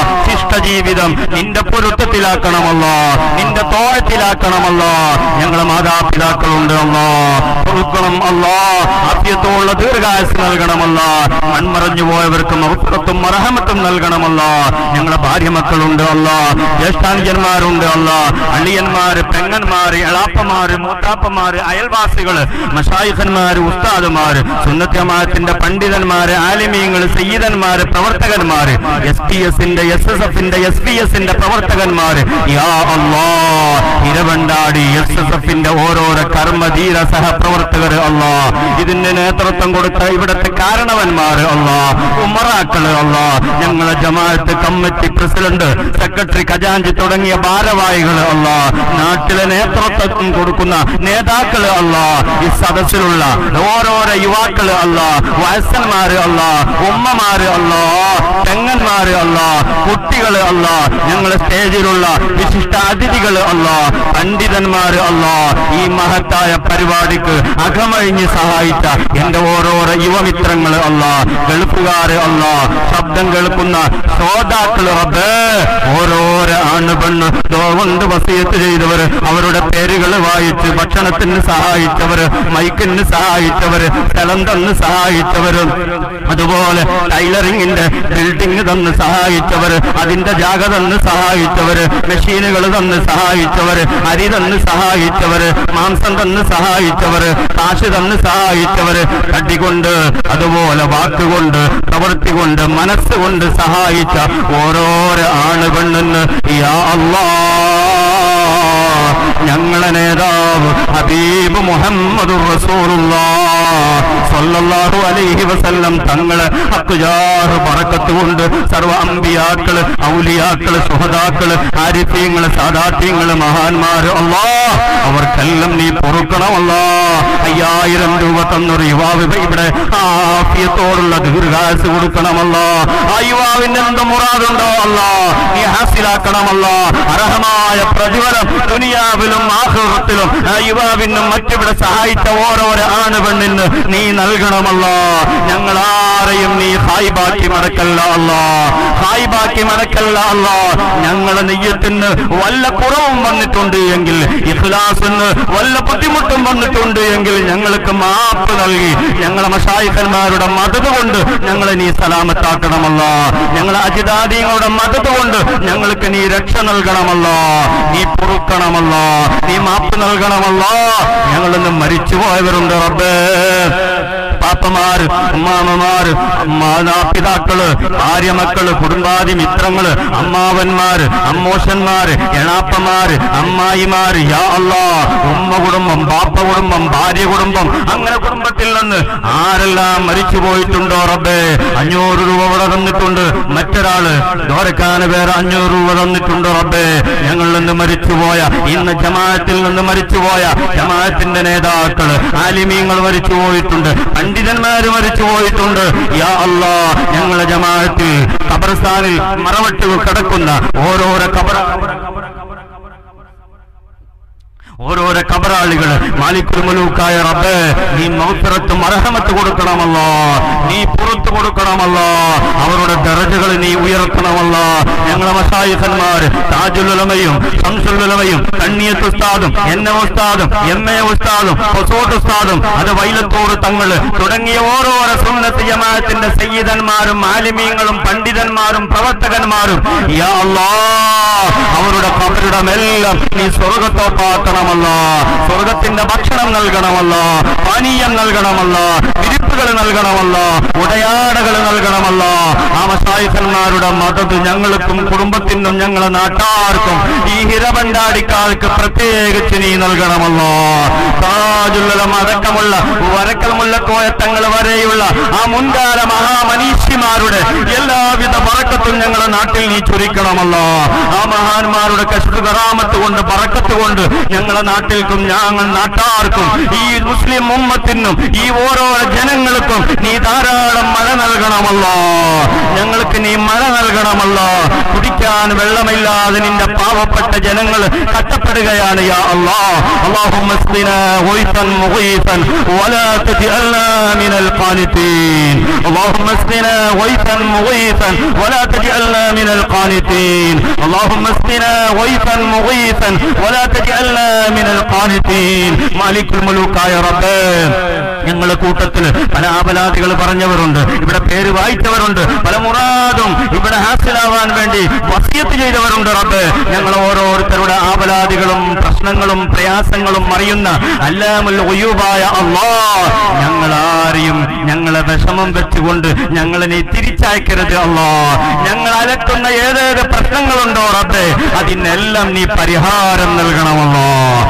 Speaker 1: ഇഷ്ടജീവിതം നിന്റെ പൊരുത്തത്തിലാക്കണമല്ലോ, നിന്റെ തോഴത്തിലാക്കണമല്ലോ. ഞങ്ങളെ മാതാപിതാക്കളുണ്ട് അല്ലാ, പൊറുക്കണം അല്ലാ, ആഫിയത്തുള്ള ദീർഘായുസ് നൽകണമല്ലോ. മൺമറഞ്ഞു പോയവർക്ക് മഗ്ഫിറത്തും മർഹമത്തും നൽകണമല്ലോ. ഞങ്ങളെ ഭാര്യ മക്കളുണ്ട് അല്ലാ, ജ്യേഷ്ഠാനുജന്മാരുണ്ട് അല്ലാ, അളിയന്മാര്, പെങ്ങന്മാര്, എളാപ്പമാര്, മൂത്താപ്പമാര്, അയൽവാസികള്, മശായിഖന്മാര്, ഉസ്താദുമാര്, സുന്നത്ത് ജമാഅത്തിന്റെ പണ്ഡിതന്മാര്, ആലിമീങ്ങള്, സയ്യിദന്മാര്, പ്രവർത്തകന്മാര്, എസ് ടി എസിന്റെ എസ് എസ് എഫിന്റെ എസ് പി എസിന്റെ പ്രവർത്തകന്മാര്, യാ അല്ലാ ഇരവണ്ടാടി എസ് എസ് എഫിന്റെ ഓരോരോ കർമ്മധീര സഹപ്രവർത്തകര് അല്ലാ, ഇതിന്റെ നേതൃത്വം കൊടുത്ത ഇവിടത്തെ കാരണവന്മാര് അല്ലാ, ഉമറാക്കള് അല്ലാ, ഞങ്ങളെ ജമാഅത്ത് കമ്മിറ്റി പ്രസിഡന്റ്, സെക്രട്ടറി, ഖജാൻജി തുടങ്ങിയ ഭാരവാഹികള് അല്ലാ, നാട്ടിലെ നേതൃത്വം കൊടുക്കുന്ന നേതാക്കള് അല്ലാ, ഈ സദസ്സിലുള്ള ഓരോരോ യുവാക്കള് അല്ലാ, വയസ്സന്മാര് അല്ലാ, ഉമ്മമാര് അല്ലാ, പെങ്ങന്മാര് അല്ലാ, കുട്ടികള് അല്ലാ, ഞങ്ങളെ സ്റ്റേജിലുള്ള വിശിഷ്ട അതിഥികള് അല്ലാ, പണ്ഡിതന്മാര് അല്ലാ, ഈ മഹത്തായ പരിപാടിക്ക് അകമഴിഞ്ഞ് സഹായിച്ച എന്റെ ഓരോരോ യുവമിത്രങ്ങള് അല്ലാ, ഗൾഫുകാര് അല്ലാ, ശബ്ദം കേൾക്കുന്ന ശ്രോതാക്കള് റബ്ബേ, ഓരോരോ ആണ് പെണ്ണ് കൊണ്ട് വസിയത്ത് ചെയ്തവര്, അവരുടെ പേരുകൾ വായിച്ച് ഭക്ഷണത്തിന് സഹായിച്ചവര്, മൈക്കിന് സഹായിച്ചവര്, സ്ഥലം തന്ന് സഹായിച്ചവര്, അതുപോലെ ടൈലറിംഗിന്റെ ബിൽഡിംഗ് തന്ന് സഹായിച്ചവര്, അതിന്റെ ജാഗ തന്ന് സഹായിച്ചവര്, മെഷീനുകൾ തന്ന് സഹായിച്ചവര്, അരി തന്ന് സഹായിച്ചവര്, മാംസം തന്ന് സഹായിച്ചവര്, കാശ് തന്ന് സഹായിച്ചവര്, കട്ടികൊണ്ട് അതുപോലെ വാക്കുകൊണ്ട് പ്രവൃത്തി കൊണ്ട് മനസ്സുകൊണ്ട് സഹായിച്ച ഓരോരോ ആണ് പെണ്ണെന്ന് യാ അല്ലാഹ് ഞങ്ങളെ നേതാവ് ഹബീബ് മുഹമ്മദുർ റസൂലുള്ളാഹ് സ്വല്ലല്ലാഹു അലൈഹി വസല്ലം തങ്ങളെ ഹഖ്ജാറ് ബറക്കത്ത് കൊണ്ട് സർവ്വ അമ്പിയാക്കള്, ഔലിയാക്കള്, സുഹദാക്കള്, ആരിഫീങ്ങള്, സാദാത്യങ്ങള്, മഹാന്മാര് അല്ലാഹ് അവർക്കെല്ലാം നീ പൊറുക്കണം അല്ലാഹ്. അയ്യായിരം രൂപ തന്നൊരു യുവാവ് ഇവിടെ ആഫിയത്തോടുള്ള ദീർഘായുസ് കൊടുക്കണമല്ലോ. ആ യുവാവിന്റെ എന്ത് മുറാദുണ്ടോ അല്ലാഹ് നീ ഹാസിലാക്കണമല്ലോ. അർഹമായ പ്രതിഫലം ദുനിയാവിലും ആഖിറത്തിലും ആ യുവാവിനും മറ്റിവിടെ സഹായിച്ച ഓരോരോ ആണ് പെണ്ണിന് നീ നൽകണമല്ലോ. ഞങ്ങൾ ആരെയും നീ ഹായിബാക്കി മടക്കല്ല അല്ലാഹ്, ഹായിബാക്കി മടക്കല്ല അല്ലാഹ്. ഞങ്ങളെ നെയ്യത്തിന് വല്ല കുറവും വന്നിട്ടുണ്ട് എങ്കിൽ, ഇഖ്ലാസിന് വല്ല ബുദ്ധിമുട്ടും വന്നിട്ടുണ്ട് എങ്കിൽ ഞങ്ങൾക്ക് മാപ്പ് നൽകി ഞങ്ങളെ മശായിഖന്മാരുടെ മദദ് കൊണ്ട് ഞങ്ങളെ നീ സലാമത്താക്കണമല്ലോ. ഞങ്ങളെ അജിദാദികളുടെ മദദ് കൊണ്ട് ഞങ്ങൾക്ക് നീ രക്ഷ നൽകണമല്ലോ, നീ പൊറുക്കണമല്ലോ, നീ മാപ്പ് നൽകണമല്ലോ. ഞങ്ങളിന്ന് മരിച്ചുപോയവരുണ്ട് റബ്ബേ, പാപ്പമാര്, ഉമ്മാമമാര്, മാതാപിതാക്കള്, ഭാര്യമക്കള്, കുടുംബാദി മിത്രങ്ങള്, അമ്മാവന്മാര്, അമ്മോഷന്മാര്, എണാപ്പമാര്, അമ്മായിമാര്, യാ അല്ലാഹ് ഉമ്മ കുടുംബം, ബാപ്പ കുടുംബം, ഭാര്യ കുടുംബം, അങ്ങനെ കുടുംബത്തിൽ നിന്ന് ആരെല്ലാം മരിച്ചു പോയിട്ടുണ്ടോ റബ്ബേ, അഞ്ഞൂറ് രൂപ ഇവിടെ തന്നിട്ടുണ്ട്. മറ്റൊരാള് ദോരക്കാന് പേര് അഞ്ഞൂറ് രൂപ തന്നിട്ടുണ്ട് റബ്ബേ. ഞങ്ങളിൽ നിന്ന് മരിച്ചുപോയ, ഇന്ന് ജമാഅത്തിൽ നിന്ന് മരിച്ചുപോയ ജമാഅത്തിന്റെ നേതാക്കള്, ആലിമീങ്ങൾ മരിച്ചു പോയിട്ടുണ്ട്, പണ്ഡിതന്മാര് മരിച്ചു പോയിട്ടുണ്ട്. യാ അല്ലാഹ് ഞങ്ങളെ ജമാഅത്തിൽ ഖബർസ്ഥാനിൽ മറവട്ട് കിടക്കുന്ന ഓരോരോ ഖബർ ഓരോരോ കബറാളികള് മാലിക്കുൽ മുലൂക്കായ റബ്ബേ നീ മഗ്ഫിറത്തും മർഹമത്ത് കൊടുക്കണമല്ലോ, നീ പുറത്തു കൊടുക്കണമല്ലോ, അവരുടെ ദറജകൾ നീ ഉയർത്തണമല്ലോ. ഞങ്ങളെ മശായിഖന്മാർ താജുൽ ഉലമയും ശംസുൽ ഉലമയും കണ്ണിയത്ത് ഉസ്താദും എൻ എ ഉസ്താദും എം എ ഉസ്താദും ഹുസൂദ് ഉസ്താദും അത് വൈലത്തൂർ തങ്ങള് തുടങ്ങിയ ഓരോരോ സുന്നത്ത് ജമാഅത്തിന്റെ സയ്യിദന്മാരും ആലിമീങ്ങളും പണ്ഡിതന്മാരും പ്രവർത്തകന്മാരും യാ അല്ലാഹ് അവരുടെ ഖബറിടമെല്ലാം നീ സ്വർഗ്ഗത്തോപ്പാക്കണമല്ലോ, സ്വർഗത്തിന്റെ ഭക്ഷണം നൽകണമല്ലോ, പാനീയം നൽകണമല്ലോ, വിരിപ്പുകൾ നൽകണമല്ലോ, ഉടയാടകൾ നൽകണമല്ലോ. ആ മശായിഖന്മാരുടെ മദദ് ഞങ്ങൾക്കും കുടുംബത്തിനും ഞങ്ങളെ നാട്ടാർക്കും ഈ ഹിരവണ്ടാടിക്കാർക്ക് പ്രത്യേകിച്ച് നീ നൽകണമല്ലോ. താജുൽ ഉലമ അടക്കമുള്ള വരക്കൽ മുല്ലക്കോയത്തങ്ങൾ വരെയുള്ള ആ മുൻകാല മഹാമനീഷിമാരുടെ എല്ലാവിധ ബറക്കത്തും ഞങ്ങളുടെ നാട്ടിൽ നീ ചുരുക്കണമല്ലോ. ആ മഹാന്മാരുടെ കശ്ഫ് കറാമത്ത് കൊണ്ട് ബറക്കത്ത് കൊണ്ട് ഞങ്ങളുടെ നാട്ടിൽക്കും ഞങ്ങൾ നാട്ടാർക്കും ഈ മുസ്ലിം ഉമ്മത്തിനും ഈ ഓരോ ജനങ്ങൾക്കും നീ ധാരാളം മഴ നൽകണമല്ലോ. ഞങ്ങൾക്ക് നീ മഴ നൽകണം നൽകണമല്ല. കുടിക്കാൻ വെള്ളമില്ലാതെ നിന്റെ പാവപ്പെട്ട ജനങ്ങൾ കഷ്ടപ്പെടുകയാണ് യാ അല്ലാഹ്. അല്ലാഹുമ്മ സ്ഖിനാ ഗൈസൻ മുഗീസൻ വലാ തജഅൽനാ മിനൽ ഖാനിതീൻ. അല്ലാഹുമ്മ സ്ഖിനാ ഗൈസൻ മുഗീസൻ വലാ തജഅൽനാ മിനൽ ഖാനിതീൻ. അല്ലാഹുമ്മ സ്ഖിനാ ഗൈസൻ മുഗീസൻ വലാ തജഅൽനാ മിനൽ ഖാനിതീൻ. മാലിക്കുൽ മുലൂക്കായ റബ്ബേ, ഞങ്ങളുടെ കൂട്ടത്തിൽ പല ആപലാദികൾ പറഞ്ഞവരുണ്ട്, ഇവിടെ പേര് വായിച്ചവരുണ്ട്, പല മുറാദും ഇവിടെ ഹാസിലാവാൻ വേണ്ടി വസിയത്ത് ചെയ്തവരുണ്ട് റബ്ബേ. ഞങ്ങൾ ഓരോരുത്തരുടെ ആപലാദികളും പ്രശ്നങ്ങളും പ്രയാസങ്ങളും അറിയുന്ന അല്ലാമുൽ ഗുയൂബായ അല്ലാഹ്, ഞങ്ങളാരെയും ഞങ്ങളെ വിഷമം വെച്ചുകൊണ്ട് ഞങ്ങളെ നീ തിരിച്ചയക്കരുത് അല്ലാഹ്. ഞങ്ങൾ അലക്കുന്ന ഏതേത് പ്രശ്നങ്ങളുണ്ടോ റബ്ബേ, അതിനെല്ലാം നീ പരിഹാരം നൽകണമല്ലോ.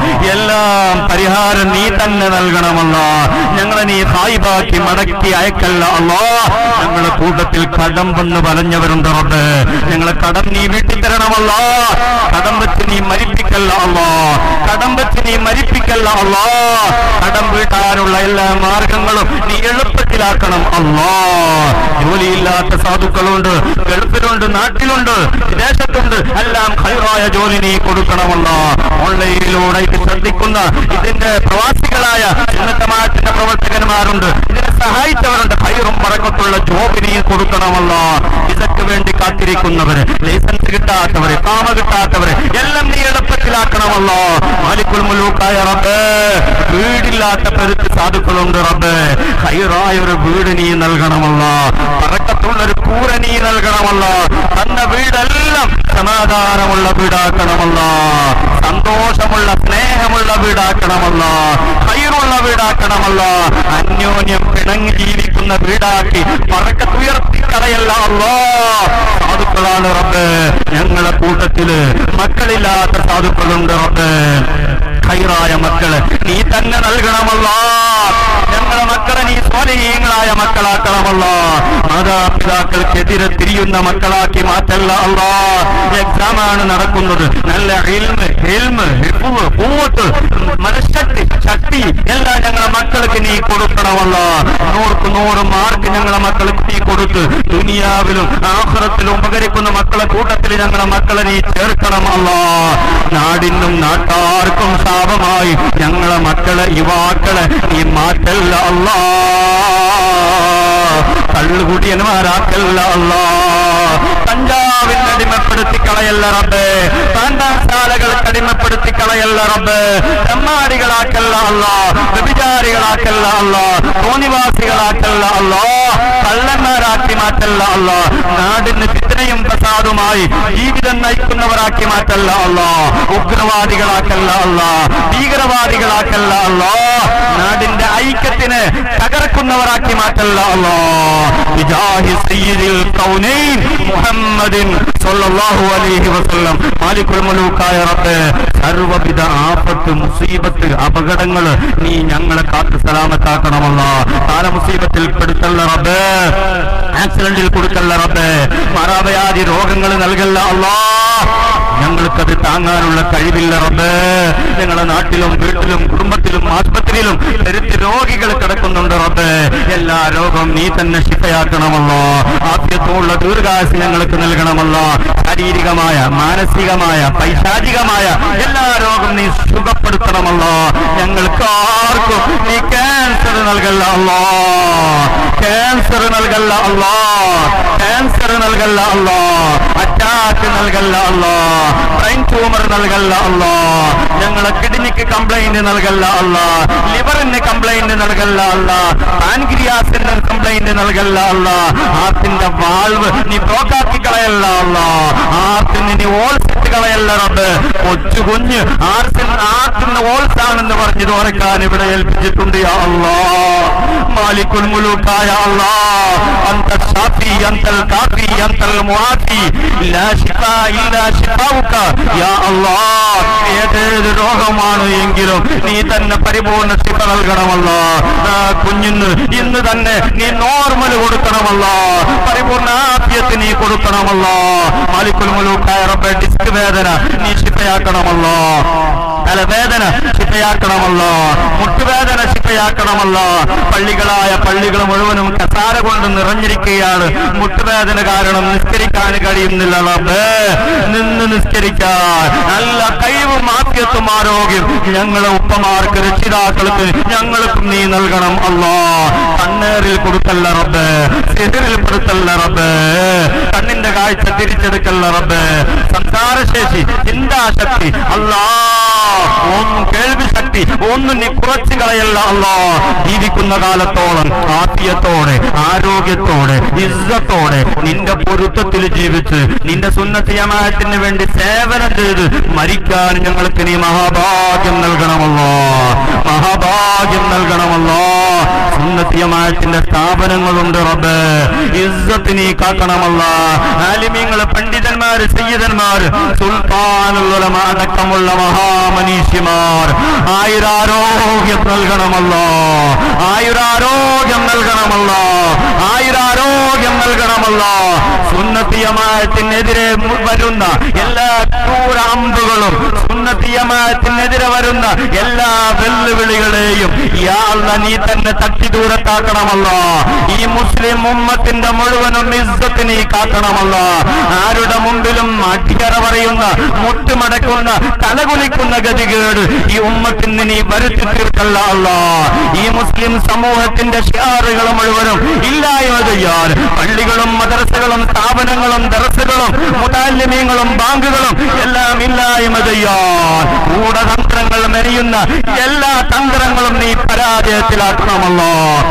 Speaker 1: എല്ലാം പരിഹാരം നീ തന്നെ നൽകണമല്ലോ. ഞങ്ങളെ നീ ഹായിബാക്കി മടക്കി അയക്കല്ല അല്ലാഹ്. ഞങ്ങളുടെ കൂട്ടത്തിൽ കടം വന്ന് വലഞ്ഞവരുണ്ട് റബ്ബേ, ഞങ്ങളെ കടം നീ വീട്ടിത്തരണമല്ലോ. കടം വെച്ച് നീ മരിപ്പിക്കല്ല അല്ലാഹ്. കടം വെച്ച് നീ മരിപ്പിക്കല്ല അല്ലാഹ്. കടം വീട്ടാനുള്ള എല്ലാ മാർഗങ്ങളും നീ എളുപ്പത്തിലാക്കണം അല്ലാഹ്. ജോലിയില്ലാത്ത സാധുക്കളുണ്ട്, ഗൾഫിലുണ്ട്, നാട്ടിലുണ്ട്, വിദേശത്തുണ്ട്, എല്ലാം ഖൈറായ ജോലി നീ കൊടുക്കണമല്ലോ. ഓൺലൈനിലൂടെ ഇത് ശ്രദ്ധിക്കുന്ന ഇതിന്റെ പ്രവാസികളായ ഉന്നതമാറ്റിന്റെ പ്രവർത്തകന്മാരുണ്ട്, ഇതിനെ സഹായിച്ചവരുണ്ട്, ഖൈറും ബറക്കത്തുള്ള ജോബ് നീ കൊടുക്കണമല്ലോ. ഇതൊക്കെ വേണ്ടി കാത്തിരിക്കുന്നവര്, ലൈസൻസ് കിട്ടാത്തവര്, കാമ കിട്ടാത്തവര് എല്ലാം നീ എളുപ്പത്തിലാക്കണമല്ലോ. മാലിക്കുൽ മുലൂക്കായ റബ്ബേ, വീടില്ലാത്ത പെരുത്ത് സാധുക്കളുണ്ട് റബ്ബേ, ഖൈറായ ഒരു വീട് നീ നൽകണമല്ലോ. ബറക്കത്തുള്ളൊരു കൂര നീ നൽകണമല്ലോ. തന്ന വീടെല്ലാം സമാധാനമുള്ള വീടാക്കണമല്ലോ. സന്തോഷമുള്ള സ്നേഹമുള്ള വീടാക്കണമല്ലോ. ഖൈറുള്ള വീടാക്കണമല്ലോ. അന്യോന്യം പിണങ്ങി ജീവിക്കുന്ന വീടാക്കി ബറക്കത്തുയർത്തി കളയല്ല അല്ലാഹ്. സാധുക്കളാണ് റബ്ബേ ഞങ്ങളുടെ കൂട്ടത്തില്, മക്കളില്ലാത്ത സാധുക്കളുണ്ട് റബ്ബേ. ഖൈറായ മക്കള് നീ തന്നെ നൽകണമല്ലോ. ഞങ്ങളെ മക്കളെ നീ സ്വാലിഹീങ്ങളായ മക്കളാക്കണമല്ലോ. മാതാപിതാക്കൾക്കെതിരെ തിരിയുന്ന മക്കളാക്കി മാറ്റല്ല അല്ലാഹ്. എക്സാമാണ് നടക്കുന്നത്, നല്ല ഇൽമ്, ഇൽമ്, ഹിഫ്ള്, ഖുവ്വത്ത്, മനഃശക്തി, ശക്തി എല്ലാം ഞങ്ങളെ മക്കൾക്ക് നീ കൊടുക്കണമല്ലോ. നൂർക്ക് നൂറ് മാർക്ക് ഞങ്ങളെ മക്കൾക്ക് നീ കൊടുത്ത് ദുനിയാവിലും ആഖിറത്തിലും ഉപകരിക്കുന്ന മക്കളെ കൂട്ടത്തിൽ ഞങ്ങളെ മക്കളെ നീ ചേർക്കണമല്ലോ. നാടിനും നാട്ടാർക്കും ശാപമായി ഞങ്ങളെ മക്കളെ യുവാക്കളെ നീ മാറ്റല്ല അല്ലാഹ്. കള്ളുകുടിയന്മാരാക്കല്ല അല്ലാഹ്. കഞ്ചാവിന് അടിമപ്പെടുത്തി കളയല്ല റബ്ബേ. പാണ്ഡാശാലകൾക്ക് അടിമപ്പെടുത്തി കളയല്ല റബ്ബേ. തെമ്മാടികളാക്കല്ല അല്ലാഹ്. വ്യഭിചാരികളാക്കല്ല അല്ലാഹ്. തോന്നിവാസികളാക്കല്ല അല്ലാഹ്. കള്ളന്മാരാക്കി മാറ്റല്ല അല്ലാഹ്. നാടിന് ഫിത്നയും ഫസാദുമായി ജീവിതം നയിക്കുന്നവരാക്കി മാറ്റല്ല അല്ലാഹ്. ഉഗ്രവാദികളാക്കല്ല അല്ലാഹ്. ഭീകരവാദികളാക്കല്ല അല്ലാഹ്. നാടിന്റെ ഐക്യത്തിന് തകർക്കുന്നവരാക്കി മാറ്റല്ല അല്ലാഹ്. ബിജാഹി സയ്യിദിൽ കൗനൈൻ മുഹമ്മദിൻ സ്വല്ലല്ലാഹു അലൈഹി വസല്ലം. മാലിക്കുൽ മുലൂക്കായ റബ്ബേ, സർവ്വവിധ ആപത്ത്, മുസീബത്ത്, അപകടങ്ങൾ നീ ഞങ്ങളെ കാത്ത് സലാമത്താക്കണമല്ലോ. കാല മുസീബത്തിൽ പെടുത്തല്ല റബ്ബേ. ആക്സിഡന്റിൽ കൊടുക്കല്ല റബ്ബേ. മറാവയാദി രോഗങ്ങൾ നൽകല്ല അല്ലാഹ്. ഞങ്ങൾക്കത് താങ്ങാനുള്ള കഴിവില്ല റബ്ബേ. ഞങ്ങളുടെ നാട്ടിലും വീട്ടിലും കുടുംബത്തിലും ആശുപത്രിയിലും പെരുത്ത് രോഗികൾ കിടക്കുന്നുണ്ട് റബ്ബേ. എല്ലാ രോഗവും നീ തന്നെ ശിഫയാക്കണമല്ലോ. ആദ്യത്തുള്ള ദീർഘായുസ് ഞങ്ങൾക്ക് നൽകണമല്ലോ. ശാരീരികമായ, മാനസികമായ, പൈശാചികമായ എല്ലാ രോഗം നീ സുഖപ്പെടുത്തണമല്ലോ. ഞങ്ങൾക്ക് ആർക്കും നീ ക്യാൻസർ നൽകല്ല അല്ലാഹ്. ക്യാൻസർ നൽകല്ല അല്ലാഹ്. ക്യാൻസർ നൽകല്ല അല്ലാഹ്. അറ്റാക്ക് നൽകല്ല അല്ലാഹ്. ബ്രെയിൻ ട്യൂമർ നൽകല്ല അല്ലാഹ്. ഞങ്ങളെ കിഡ്നിക്ക് കംപ്ലൈന്റ് നൽകല്ല അല്ലാഹ്. ലിവറിന് കംപ്ലൈന്റ് നൽകല്ല അല്ലാഹ്. പാൻക്രിയാസിന് കംപ്ലൈന്റ് നൽകല്ല അല്ലാഹ്. ഹാർട്ടിന്റെ വാൾവ് നീ ബ്ലോക്കാക്കി കളയല്ല അല്ലാഹ്. ഹാർട്ടിന് നീ ഓൾസിട്ട് കളയല്ല റബ്ബ്. കൊച്ചു കുഞ്ഞ് ഹാർട്ടിന് ഓൾസ് ആണെന്ന് പറഞ്ഞ് തുറക്കാൻ ഇവിടെ ഏൽപ്പിച്ചിട്ടുണ്ട് യാ അല്ലാഹ്. മാലിക്കുൽ മുലൂക്കായ അല്ലാഹ്, അന്ത ഷാഫി, അന്തൽ കാഫി, അന്തൽ മുആഫി, ലാ ശിഫാ ഇല്ലാ ശിഫാഉക യാ അല്ലാഹ്. ഏതേത് രോഗമാണ് എങ്കിലും നീ തന്നെ പരിപൂർണ്ണ ശിഫ നൽകണമല്ലോ. കുഞ്ഞിന് ഇന്ന് തന്നെ നീ നോർമൽ കൊടുക്കണമല്ലോ. പരിപൂർണ്ണ ആഫിയത്ത് നീ കൊടുക്കണമല്ലോ. മാലിക്കുൽ മുലൂക്കായ റബ്ബേ, ഡിസ്ക് വേദന നീ ശിഫയാക്കണമല്ലോ. തലവേദന ശിഫയാക്കണമല്ലോ, മുട്ടുവേദന ശിഫയാക്കണമല്ലോ. പള്ളികളായ പള്ളികൾ മുഴുവനും കസാര കൊണ്ട് നിറഞ്ഞിരിക്കുകയാണ്. മുട്ടുവേദന കാരണം നിസ്കരിക്കാൻ കഴിയുന്നില്ല റബ്ബേ. നിന്ന് നിസ്കരിക്കാൻ നല്ല കഴിവും ആഫിയത്തും ആരോഗ്യം ഞങ്ങളെ ഉപ്പമാർക്ക് രക്ഷിതാക്കൾക്ക് ഞങ്ങൾക്കും നീ നൽകണം അല്ലാ. കണ്ണേറിൽ കൊടുക്കല്ല റബ്ബേ, സിഹറിൽ പെടുത്തല്ല റബ്ബേ, കണ്ണിന്റെ കാഴ്ച തിരിച്ചെടുക്കല്ല റബ്ബേ. സംസാരശേഷി, ചിന്താശക്തി അല്ലാ, ഒന്നും കേൾവി ശക്തി ഒന്നും നീ കുറച്ചു കളയല്ല അല്ലാ. ജീവിക്കുന്ന കാലത്തോളം ആഫിയത്തോടെ ആരോഗ്യത്തോടെ ഇസ്സത്തോടെ നിന്റെ പൊരുത്തത്തിൽ ജീവിച്ച് നിന്റെ സുന്നത്ത് ജമാഅത്തിന് വേണ്ടി സേവനം ചെയ്ത് മരിക്കാൻ ഞങ്ങൾക്ക് നീ മഹാഭാഗ്യം നൽകണമല്ലോ, മഹാഭാഗ്യം നൽകണമല്ലോ. സുന്നത്ത് ജമാഅത്തിന്റെ സ്ഥാപനങ്ങളുണ്ട് റബ്ബേ, ഇസ്സത്ത് നീ കാക്കണമല്ലോ. ആലിമീങ്ങള്, പണ്ഡിതന്മാര്, സയ്യിദന്മാര്, സുൽത്താനുൽ ഉലമ അടക്കമുള്ള മഹാമനീഷിമാർ ആയുരാരോഗ്യം നൽകണമല്ലോ, ആയുരാരോഗ്യം നൽകണമല്ലോ, ആയുരാരോഗ്യം നൽകണമല്ലോ. സുന്നത്ത് ജമാഅത്തിനെതിരെ വരുന്ന എല്ലാ ക്രൂര അമ്പുകളും, സുന്നത്ത് ജമാഅത്തിനെതിരെ വരുന്ന എല്ലാ വെല്ലുവിളികളെയും യാ അല്ലാഹ് നീ തന്നെ തട്ടി ദൂരത്താക്കണമല്ലോ. ഈ മുസ്ലിം ഉമ്മത്തിന്റെ മുഴുവനും ഇസ്സത്ത് നീ കാക്കണമല്ലോ. ആരുടെ മുമ്പിലും അടിയറ പറയുന്ന, മുട്ടുമടക്കുന്ന, തലകുലിക്കുന്ന ഗതികേട് ഈ ഉമ്മത്തിന് നീ വരുത്തി തീർക്കല്ല അല്ലാ. ഈ മുസ്ലിം സമൂഹത്തിന്റെ ഷിയാറുകൾ മുഴുവനും ഇല്ലായ്മ ചെയ്യാൻ പള്ളികളും മദ്രസകളും സ്ഥാപനങ്ങളും ദർസുകളും മുതല്ലിമീങ്ങളും ബാങ്കുകളും എല്ലാം ഇല്ലായ്മ ചെയ്യാൻ ഗൂഢതന്ത്രങ്ങൾ മെനയുന്ന എല്ലാ തന്ത്രങ്ങളും നീ പരാജയത്തിലാക്കണമല്ലോ,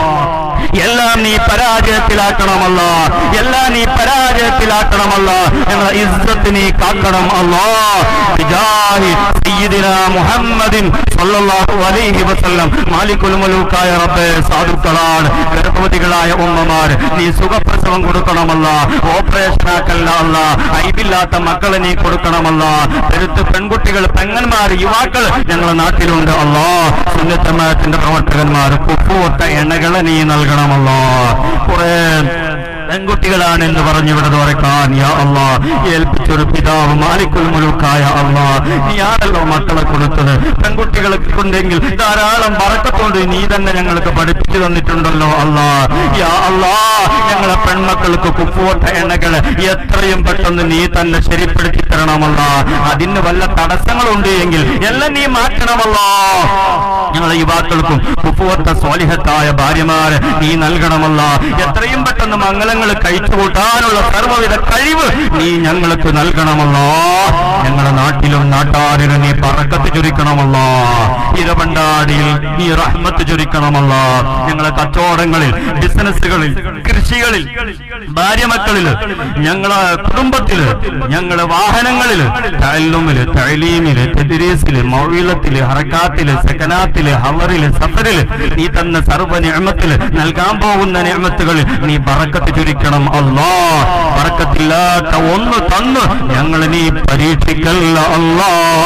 Speaker 1: എല്ലാം നീ പരാജയത്തിലാക്കണമല്ലോ, എല്ലാം നീ പരാജയത്തിലാക്കണമല്ലോ. ഞങ്ങളെ ഇസ്സത്ത് നീ കാക്കണം അല്ലാ. ബിജാഹി സയ്യിദിനാ മുഹമ്മദിൻ സ്വല്ലല്ലാഹു അലൈഹി വസല്ലം. മാലിക്കുൽ മുലൂക്കായ റബ്ബേ, സാധുക്കളാണ് ഗർഭവതികളായ ഉമ്മമാർ, നീ സുഖപ്രസവം കൊടുക്കണമല്ല, ഓപ്പറേഷൻ ആക്കല്ല അല്ല, ഐബില്ലാത്ത മക്കളെ നീ കൊടുക്കണമല്ല. പെരുത്ത് പെൺകുട്ടികൾ, പെങ്ങന്മാർ, യുവാക്കൾ ഞങ്ങളെ നാട്ടിലുണ്ട് അല്ലാ. സുന്നത്ത് ജമാഅത്തിന്റെ പ്രവർത്തകന്മാർ കുപ്പൂട്ട എണ്ണകളെ നീ നൽകണമല്ലോ. കുറെ പെൺകുട്ടികളാണ് എന്ന് പറഞ്ഞു ഇവിടെ തുറക്കാൻ യാ അല്ലാ ഏൽപ്പിച്ചൊരു പിതാവ് മാലിക്കുൽ മുലൂക്കായ അല്ലാ, നീയാണല്ലോ മക്കളെ കൊടുത്തത്. പെൺകുട്ടികളെ കൊണ്ടെങ്കിൽ ധാരാളം ബറക്കത്തോണ്ട് നീ തന്നെ ഞങ്ങൾക്ക് പഠിപ്പിച്ചു തന്നിട്ടുണ്ടല്ലോ അല്ലാ. യാ അല്ലാ, ഞങ്ങളെ പെൺമക്കൾക്ക് കുപ്പൂട്ട എണ്ണകള് എത്രയും പെട്ടെന്ന് നീ തന്നെ ശരിപ്പെടുത്തി തരണമല്ല. അതിന് വല്ല തടസ്സങ്ങളുണ്ട് എങ്കിൽ എല്ലാം നീ മാറ്റണമല്ലോ. ഞങ്ങളെ യുവാക്കൾക്കും കുപ്പൂട്ട സ്വാലിഹത്തായ ഭാര്യമാരെ നീ നൽകണമല്ല. എത്രയും പെട്ടെന്ന് മംഗളങ്ങൾ കഴിച്ചു കൂട്ടാനുള്ള സർവ്വവിധ കഴിവ് നീ ഞങ്ങൾക്ക് നൽകണമല്ലോ. ഞങ്ങളുടെ നാട്ടിലും നാട്ടാരിലും നീ ബറക്കത്ത് ചൊരിക്കണമല്ലോ. ഇരവണ്ടാടിയിൽ നീ റഹ്മത്ത് ചൊരിക്കണമല്ലോ. ഞങ്ങളെ കച്ചവടങ്ങളിൽ, ബിസിനസ്സുകളിൽ, കൃഷികളിൽ, ഭാര്യമക്കളില്, ഞങ്ങളെ കുടുംബത്തില്, ഞങ്ങളെ വാഹനങ്ങളില്, തഅല്ലുമില്, തഅലീമില്, തദ്രീസില്, മൗഇലത്തില്, ഹറകാത്തില്, സകനാത്തില്, ഹവറില്, സഫറില് നീ തന്ന സർവ്വ നിഅമത്തില് നൽകാൻ പോകുന്ന നിഅമത്തുകളിൽ നീ ബറക്കത്ത് ചൊരിക്കണം അല്ലാ. ബറക്കത്തില്ലാത്ത ഒന്ന് തന്ന് ഞങ്ങൾ നീ പരീക്ഷിക്കല്ല അല്ലാ.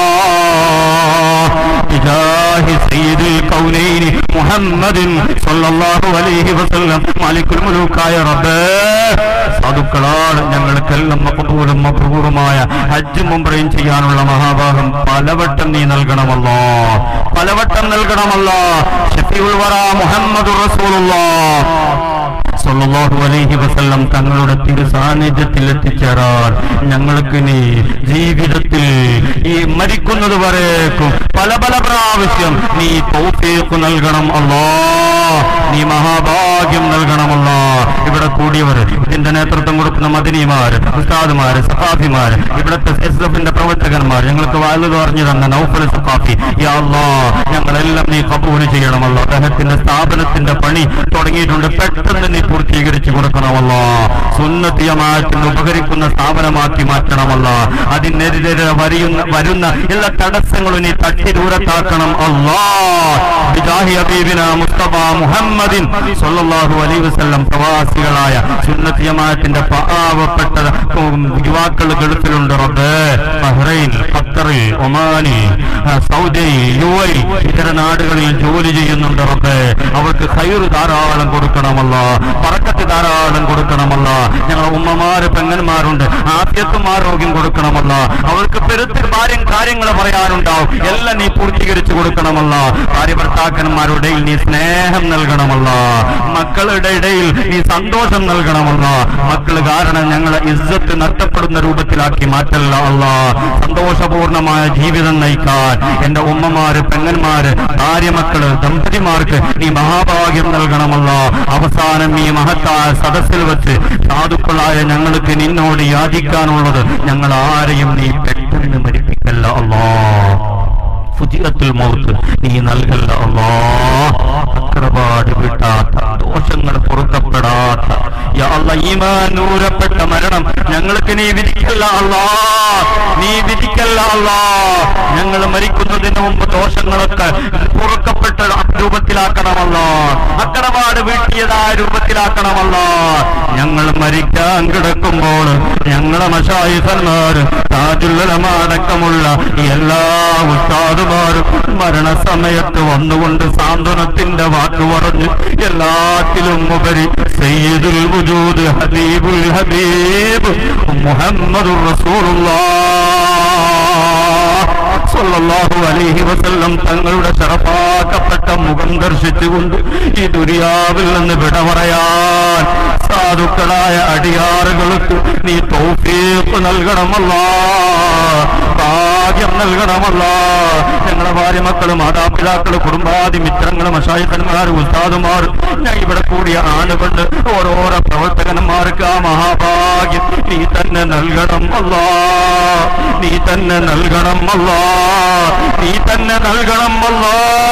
Speaker 1: ബിജാഹി സയ്യിദുൽ കൗനൈനി മുഹമ്മദിൻ സ്വല്ലല്ലാഹു അലൈഹി വസല്ലം. മാലിക്കുൽ മുലൂക്കായ റബ്ബേ, സാധുക്കളാണ് ഞങ്ങൾക്കെല്ലാം മഖബൂലും മഖ്ബൂറുമായ ഹജ്ജും ഉംറയും ചെയ്യാനുള്ള മഹാഭാഗം പലവട്ടം നീ നൽകണമല്ലോ, പലവട്ടം നൽകണമല്ലോ. ഷഫീഉൽ വറാ മുഹമ്മദുർ റസൂലുള്ളാഹ് സ്വല്ലല്ലാഹു അലൈഹി വസല്ലം തങ്ങളുടെ തിരു സാന്നിധ്യത്തിൽ എത്തിച്ചേരാൻ ഞങ്ങൾക്ക് നീ ജീവിതത്തിൽ ഈ മരിക്കുന്നത് വരേക്കും പല പല പ്രാവശ്യം നീ തൗഫീഖ് നൽകണം അല്ലാ. നീ മഹാഭാഗ്യം നൽകണമല്ലോ. ഇവിടെ കൂടിയവർ, ഇതിന്റെ നേതൃത്വം കൊടുക്കുന്ന മദനിമാര്, ഉസ്താദുമാര്, സഖാഫിമാര്, ഇവിടുത്തെ എസ് എഫിന്റെ പ്രവർത്തകന്മാർ, ഞങ്ങൾക്ക് വാഴ്ന്നു പറഞ്ഞു തന്ന നൗഫൽ സഖാഫി, യാ അല്ലാഹ് ഞങ്ങളെല്ലാം നീ ഖബൂൽ ചെയ്യണമല്ലോ. അദ്ദേഹത്തിന്റെ സ്ഥാപനത്തിന്റെ പണി തുടങ്ങിയിട്ടുണ്ട്, പെട്ടെന്ന് നീ പൂർത്തീകരിച്ചു കൊടുക്കണമല്ലോ. സുന്നത്ത് ജമാഅത്തിന് ഉപകരിക്കുന്ന സ്ഥാപനമാക്കി മാറ്റണമല്ലോ. അതിനെതിരെ വരുന്ന വരുന്ന എല്ലാ തടസ്സങ്ങളും നീ തട്ടി ദൂരത്താക്കണം അല്ലാ. ബിജാഹി ഹബീബിനാ മുസ്തഫ മുഹമ്മദിൻ സ്വല്ലല്ലാഹു അലൈഹി വസല്ലം. പ്രവാസികളായ സുന്നത്ത് ജമാഅത്തിന്റെ പാവപ്പെട്ട യുവാക്കൾ ഗൾഫിലുണ്ട് റബ്ബേ, ബഹ്റൈൻ, ഖത്തർ, ഖത്തറിൽ, ഒമാനിൽ, സൗദിയിൽ, യു എ ഇതര നാടുകളിൽ ജോലി ചെയ്യുന്നുണ്ട് റബ്ബേ. അവർക്ക് ഖൈറ് ധാരാളം കൊടുക്കണമല്ല, ബറക്കത്ത് ധാരാളം കൊടുക്കണമല്ല. ഞങ്ങളെ ഉമ്മമാര് പെങ്ങന്മാരുണ്ട്, ആഫിയത്തും ആരോഗ്യം കൊടുക്കണമല്ല. അവർക്ക് പെരുത്ത് ഭാര്യം കാര്യങ്ങൾ പറയാനുണ്ടാവും, എല്ലാം നീ പൂർത്തീകരിച്ചു കൊടുക്കണമല്ല. ഭാര്യ ഭർത്താക്കന്മാരുടെ നീ സ്നേഹം നൽകണമല്ല. മക്കളുടെ ഇടയിൽ നീ സന്തോഷം നൽകണമല്ല. മക്കൾ കാരണം ഞങ്ങളെ ഇസ്സത്ത് നഷ്ടപ്പെടുന്ന രൂപത്തിലാക്കി മാറ്റല്ല അല്ലാ. സന്തോഷപൂർണമായ ജീവിതം നയിക്കാൻ എന്റെ ഉമ്മമാര് പെങ്ങന്മാര് ഭാര്യ മക്കള് ദമ്പതിമാർക്ക് നീ മഹാഭാഗ്യം നൽകണമല്ല. അവസാനം ഈ മഹത്തായ സദസ്സിൽ വെച്ച് സാധുക്കളായ ഞങ്ങൾക്ക് നിന്നോട് യാചിക്കാനുള്ളത്, ഞങ്ങൾ ആരെയും നീ പെട്ടെന്ന് മരിപ്പിക്കല്ല അല്ലാ. ഫുജിഅത്തുൽ മൗത്ത് നീ നൽകല്ല അല്ലാ. അക്രപാട് വിട്ടാത്ത, ദോഷങ്ങൾ പൊറുക്കപ്പെടാത്ത, യാ അല്ലാഹ് ഈമാൻ നൂരപ്പെട്ട മരണം ഞങ്ങൾക്ക് നീ വിധിക്കല്ല അല്ലാ. നീ വിധിക്കല്ല അല്ലാ. ഞങ്ങൾ മരിക്കുന്നതിന് മുമ്പ് ദോഷങ്ങളൊക്കെ പൊറുക്കപ്പെട്ട രൂപത്തിലാക്കണമല്ല, അക്രപാട് വീട്ടിയതായ രൂപത്തിലാക്കണമല്ല. ഞങ്ങൾ മരിക്കാൻ കിടക്കുമ്പോൾ ഞങ്ങളെ മശായിഖന്മാർ, താജുൽ ഉലമ അടക്കമുള്ള എല്ലാ ഉസ്താദുമാരും മരണസമയത്ത് വന്നുകൊണ്ട് സാന്ത്വനത്തിന്റെ വാക്ക് പറഞ്ഞു. എല്ലാത്തിലും ഉപരി സയ്യിദുൽ വജൂദ് ഹബീബുൽ ഹബീബ് മുഹമ്മദുർ റസൂലുള്ളാഹ് സ്വല്ലല്ലാഹു അലൈഹി വസല്ലം തങ്ങളുടെ ശറഫാക്കപ്പെട്ട മുഖം ദർശിച്ചുകൊണ്ട് ഈ ദുനിയാവിൽ നിന്ന് വിട പറയാൻ സാധുക്കളായ അടിയാറുകൾക്ക് നീ തൗഫീഖ് നൽകണമല്ലാ, ഭാഗ്യം നൽകണമല്ലാ. ഞങ്ങളുടെ ഭാര്യ മക്കള്, മാതാപിതാക്കള്, കുടുംബാദി മിത്രങ്ങള്, മശായിഖന്മാർ, ഉസ്താദുമാർ, ഞാൻ ഇവിടെ കൂടിയ ആളുകൊണ്ട് ഓരോരോ പ്രവർത്തകന്മാർക്ക് ആ മഹാഭാഗ്യം നീ തന്നെ നൽകണം അല്ലാ. നീ തന്നെ നൽകണം അല്ലാ. നീ തന്നെ നൽകണം അല്ലാ.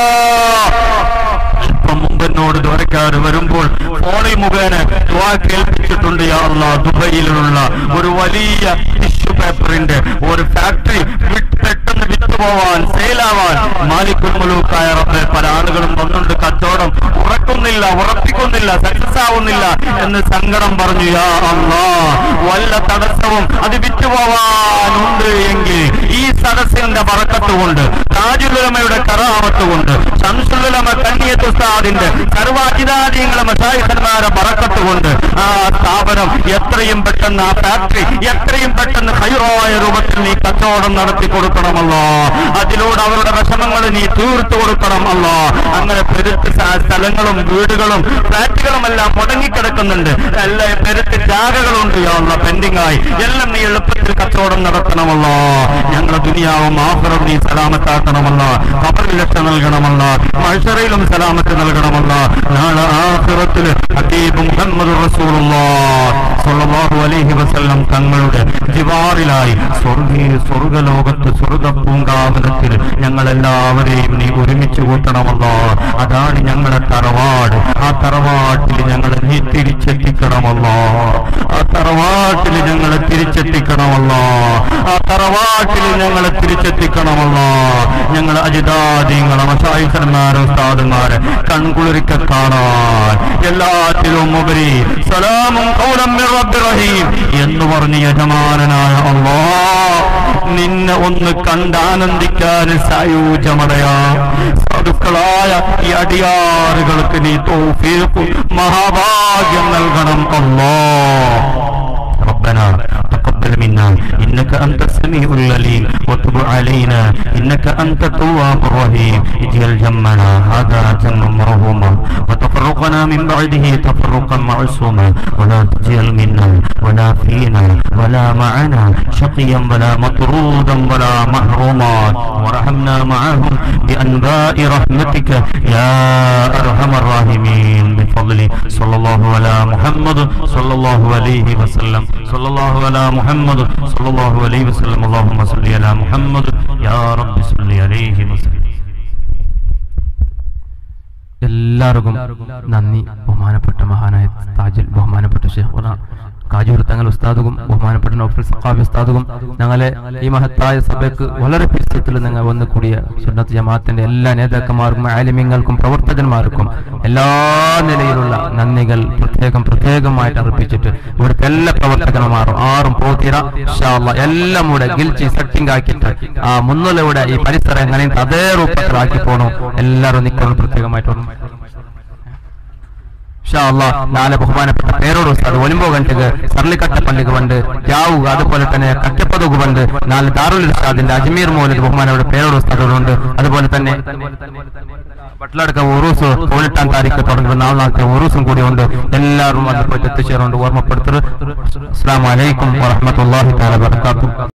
Speaker 1: അല്പം മുമ്പെന്നോട് ദ്വാരക്കാർ വരുമ്പോൾ ഫോണിൽ മുഖേന ദ്വാ കേൾപ്പിച്ചിട്ടുണ്ട്. യാ അല്ലാഹ്, ദുബൈയിലുള്ള ഒരു വലിയ ടിഷ്യൂ പേപ്പറിന്റെ ഒരു ഫാക്ടറി പെട്ടെന്ന് വിറ്റുപോവാൻ, സെയിലാവാൻ മാലിക്കുൽ മുലൂക്കായ റബ്ബേ പല ആളുകളും വന്നുകൊണ്ട് കച്ചവടം ഉറക്കുന്നില്ല, ഉറപ്പിക്കുന്നില്ല, സക്സസ് ആവുന്നില്ല എന്ന് സങ്കടം പറഞ്ഞു. യാ അല്ലാഹ്, വല്ല തടസ്സവും അത് വിറ്റുപോവാനുണ്ട് എങ്കിൽ ഈ സദസ്സിന്റെ ബറക്കത്ത് കൊണ്ട്, താജുൽ ഉലമയുടെ കറാമത്ത് കൊണ്ട്, ശംസുൽ ഉലമ കണ്ണിയത്ത് ഉസ്താദിന്റെ സർവാജിതാദികളെ മശായിഖന്മാരെ ബറക്കത്ത് കൊണ്ട് ആ സ്ഥാപനം എത്രയും പെട്ടെന്ന്, ആ ഫാക്ടറി എത്രയും പെട്ടെന്ന് ഖൈറായ രൂപത്തിൽ നീ കച്ചവടം നടത്തി കൊടുക്കണമല്ലോ. അതിലൂടെ അവരുടെ വിഷമങ്ങൾ നീ തീർത്തു കൊടുക്കണമല്ലോ. അങ്ങനെ പെരുത്ത് സ്ഥലങ്ങളും വീടുകളും ഫ്ലാറ്റുകളും എല്ലാം മുടങ്ങിക്കിടക്കുന്നുണ്ട്, എല്ലാ പെരുത്ത് ജാഗകളുണ്ട് പെൻഡിംഗ് ആയി, എല്ലാം നീ എളുപ്പത്തിൽ കച്ചവടം നടത്തണമല്ലോ. ഞങ്ങളുടെ ദുനിയാവും ആഖിറവും നീ സലാമത്താക്കണമല്ലോ. ഖബറിൽ രക്ഷ നൽകണമല്ലോ, മഹ്ശറിലും സലാമത്ത് നൽകണമല്ലോ. നാളെ ആഖിറത്തിൽ ഹബീബ് മുഹമ്മദ് റസൂലുള്ളാഹി സ്വല്ലല്ലാഹു അലൈഹി വസല്ലം തങ്ങളുടെ ജിവാറിലായി സ്വർഗീയ സ്വർഗലോകത്ത് സ്വർഗ പൂങ്കാവനത്തിൽ ഞങ്ങളെല്ലാവരെയും നീ ഒരുമിച്ച് കൂട്ടണമല്ലോ. അതാണ് ഞങ്ങളുടെ തറവാട്. ആ തറവാട്ടിൽ ഞങ്ങളെ നീ തിരിച്ചെത്തിക്കണമല്ലോ. ആ തറവാട്ടിൽ ഞങ്ങളെ തിരിച്ചെത്തിക്കണമല്ലോ. ആ തറവാട്ടിൽ ഞങ്ങളെ തിരിച്ചെത്തിക്കണമല്ലോ. ഞങ്ങളെ അജിതാദിങ്ങളെ മശായിഖന്മാരെ ഉസ്താദുമാരെ കൺകുളിരിക്ക കാണാൻ എല്ലാത്തിലും ഉപരി സലാമും ഖൗലൻ മിർ റബ്ബിർ റഹീം എന്ന് പറഞ്ഞ് യജമാനനായ അല്ലാഹ് നിന്നെ ഒന്ന് കണ്ടാനന്ദിക്കാൻ സായൂജ്യമടയാം സാധുക്കളായ ഈ അടിയാറുകൾക്ക് നീ തൗഫീഖ് മഹാഭാഗ്യം നൽകണം അല്ലാഹ്. ربنا تقبل منا إنك أنت السميع العليم وتب علينا إنك أنت التواب الرحيم. اجعل جمعنا هذا جمعا مرحوما وتفرقنا من بعده تفرقا معصوما ولا تجعل منا ولا فينا ولا معنا شقيا ولا مطرودا ولا محروما وارحمنا معهم بأنباء رحمتك يا أرحم الراحمين بفضل صلى الله على محمد صلى الله عليه وسلم صلى الله على محمد صلى الله عليه وسلم اللهم صل على محمد يا رب صل عليه وسلم. എല്ലാവർക്കും നന്ദി. ബഹുമാനപ്പെട്ട മഹാനായ താജുൽ, ബഹുമാനപ്പെട്ട ശൈഖുന
Speaker 2: കാജൂർ തങ്ങൾ ഉസ്താദും ബഹുമാനപ്പെട്ട നൗഫൽ സഖാഫി ഉസ്താദും ഞങ്ങളെ ഈ മഹത്തായ സഭയ്ക്ക് വളരെ പിരിച്ചത്തിൽ നിങ്ങൾ വന്നു കൂടിയ സുന്നത്ത് ജമാഅത്തിന്റെ എല്ലാ നേതാക്കന്മാർക്കും ആലിമ്യങ്ങൾക്കും പ്രവർത്തകന്മാർക്കും എല്ലാ നിലയിലുള്ള നന്ദികൾ പ്രത്യേകം പ്രത്യേകമായിട്ട് അർപ്പിച്ചിട്ട് ഇവിടുത്തെ എല്ലാ പ്രവർത്തകന്മാരും ആറും പോത്തിര ഇൻഷാ അല്ലാഹ് എല്ലാം കൂടെ ഗിൽച്ചി സെറ്റിംഗ് ആക്കിയിട്ട് ആ മുന്നിലൂടെ ഈ പരിസരം എങ്ങനെ അതേ രൂപത്തിലാക്കി പോകണം എല്ലാവരും നിൽക്കണം പ്രത്യേകമായിട്ട് നാളെ ബഹുമാനപ്പെട്ട പേരോട് ഉസ്താദ് ഒലിമ്പോ ഗಂಟೆಗೆ സർലിക്കട്ട പള്ളിക്ക് വണ്ട് ജാവു അതുപോലെ തന്നെ കറ്റപ്പതുക്ക് വണ്ട് നാളെ ദാറുൽ ഇർഷാദിന്റെ അജ്മീർ മൗലid ബഹുമാനപ്പെട്ട പേരോട് ഉസ്താദുണ്ട് അതുപോലെ തന്നെ ബട്ട്ലടക്ക ഉറൂസ് പതിനെട്ടാം താരീഖ് തുടങ്ങുന്ന നാളെ നാളത്തെ ഉറൂസും കൂടി ഉണ്ട് എല്ലാവരും അതുപോലെ എത്തിച്ചേർന്നുകൊണ്ട് ഓർമ്മപ്പെടുത്തുന്നത് അസ്സലാമു അലൈക്കും വറഹ്മത്തുള്ളാഹി തആല വബറകാതുഹു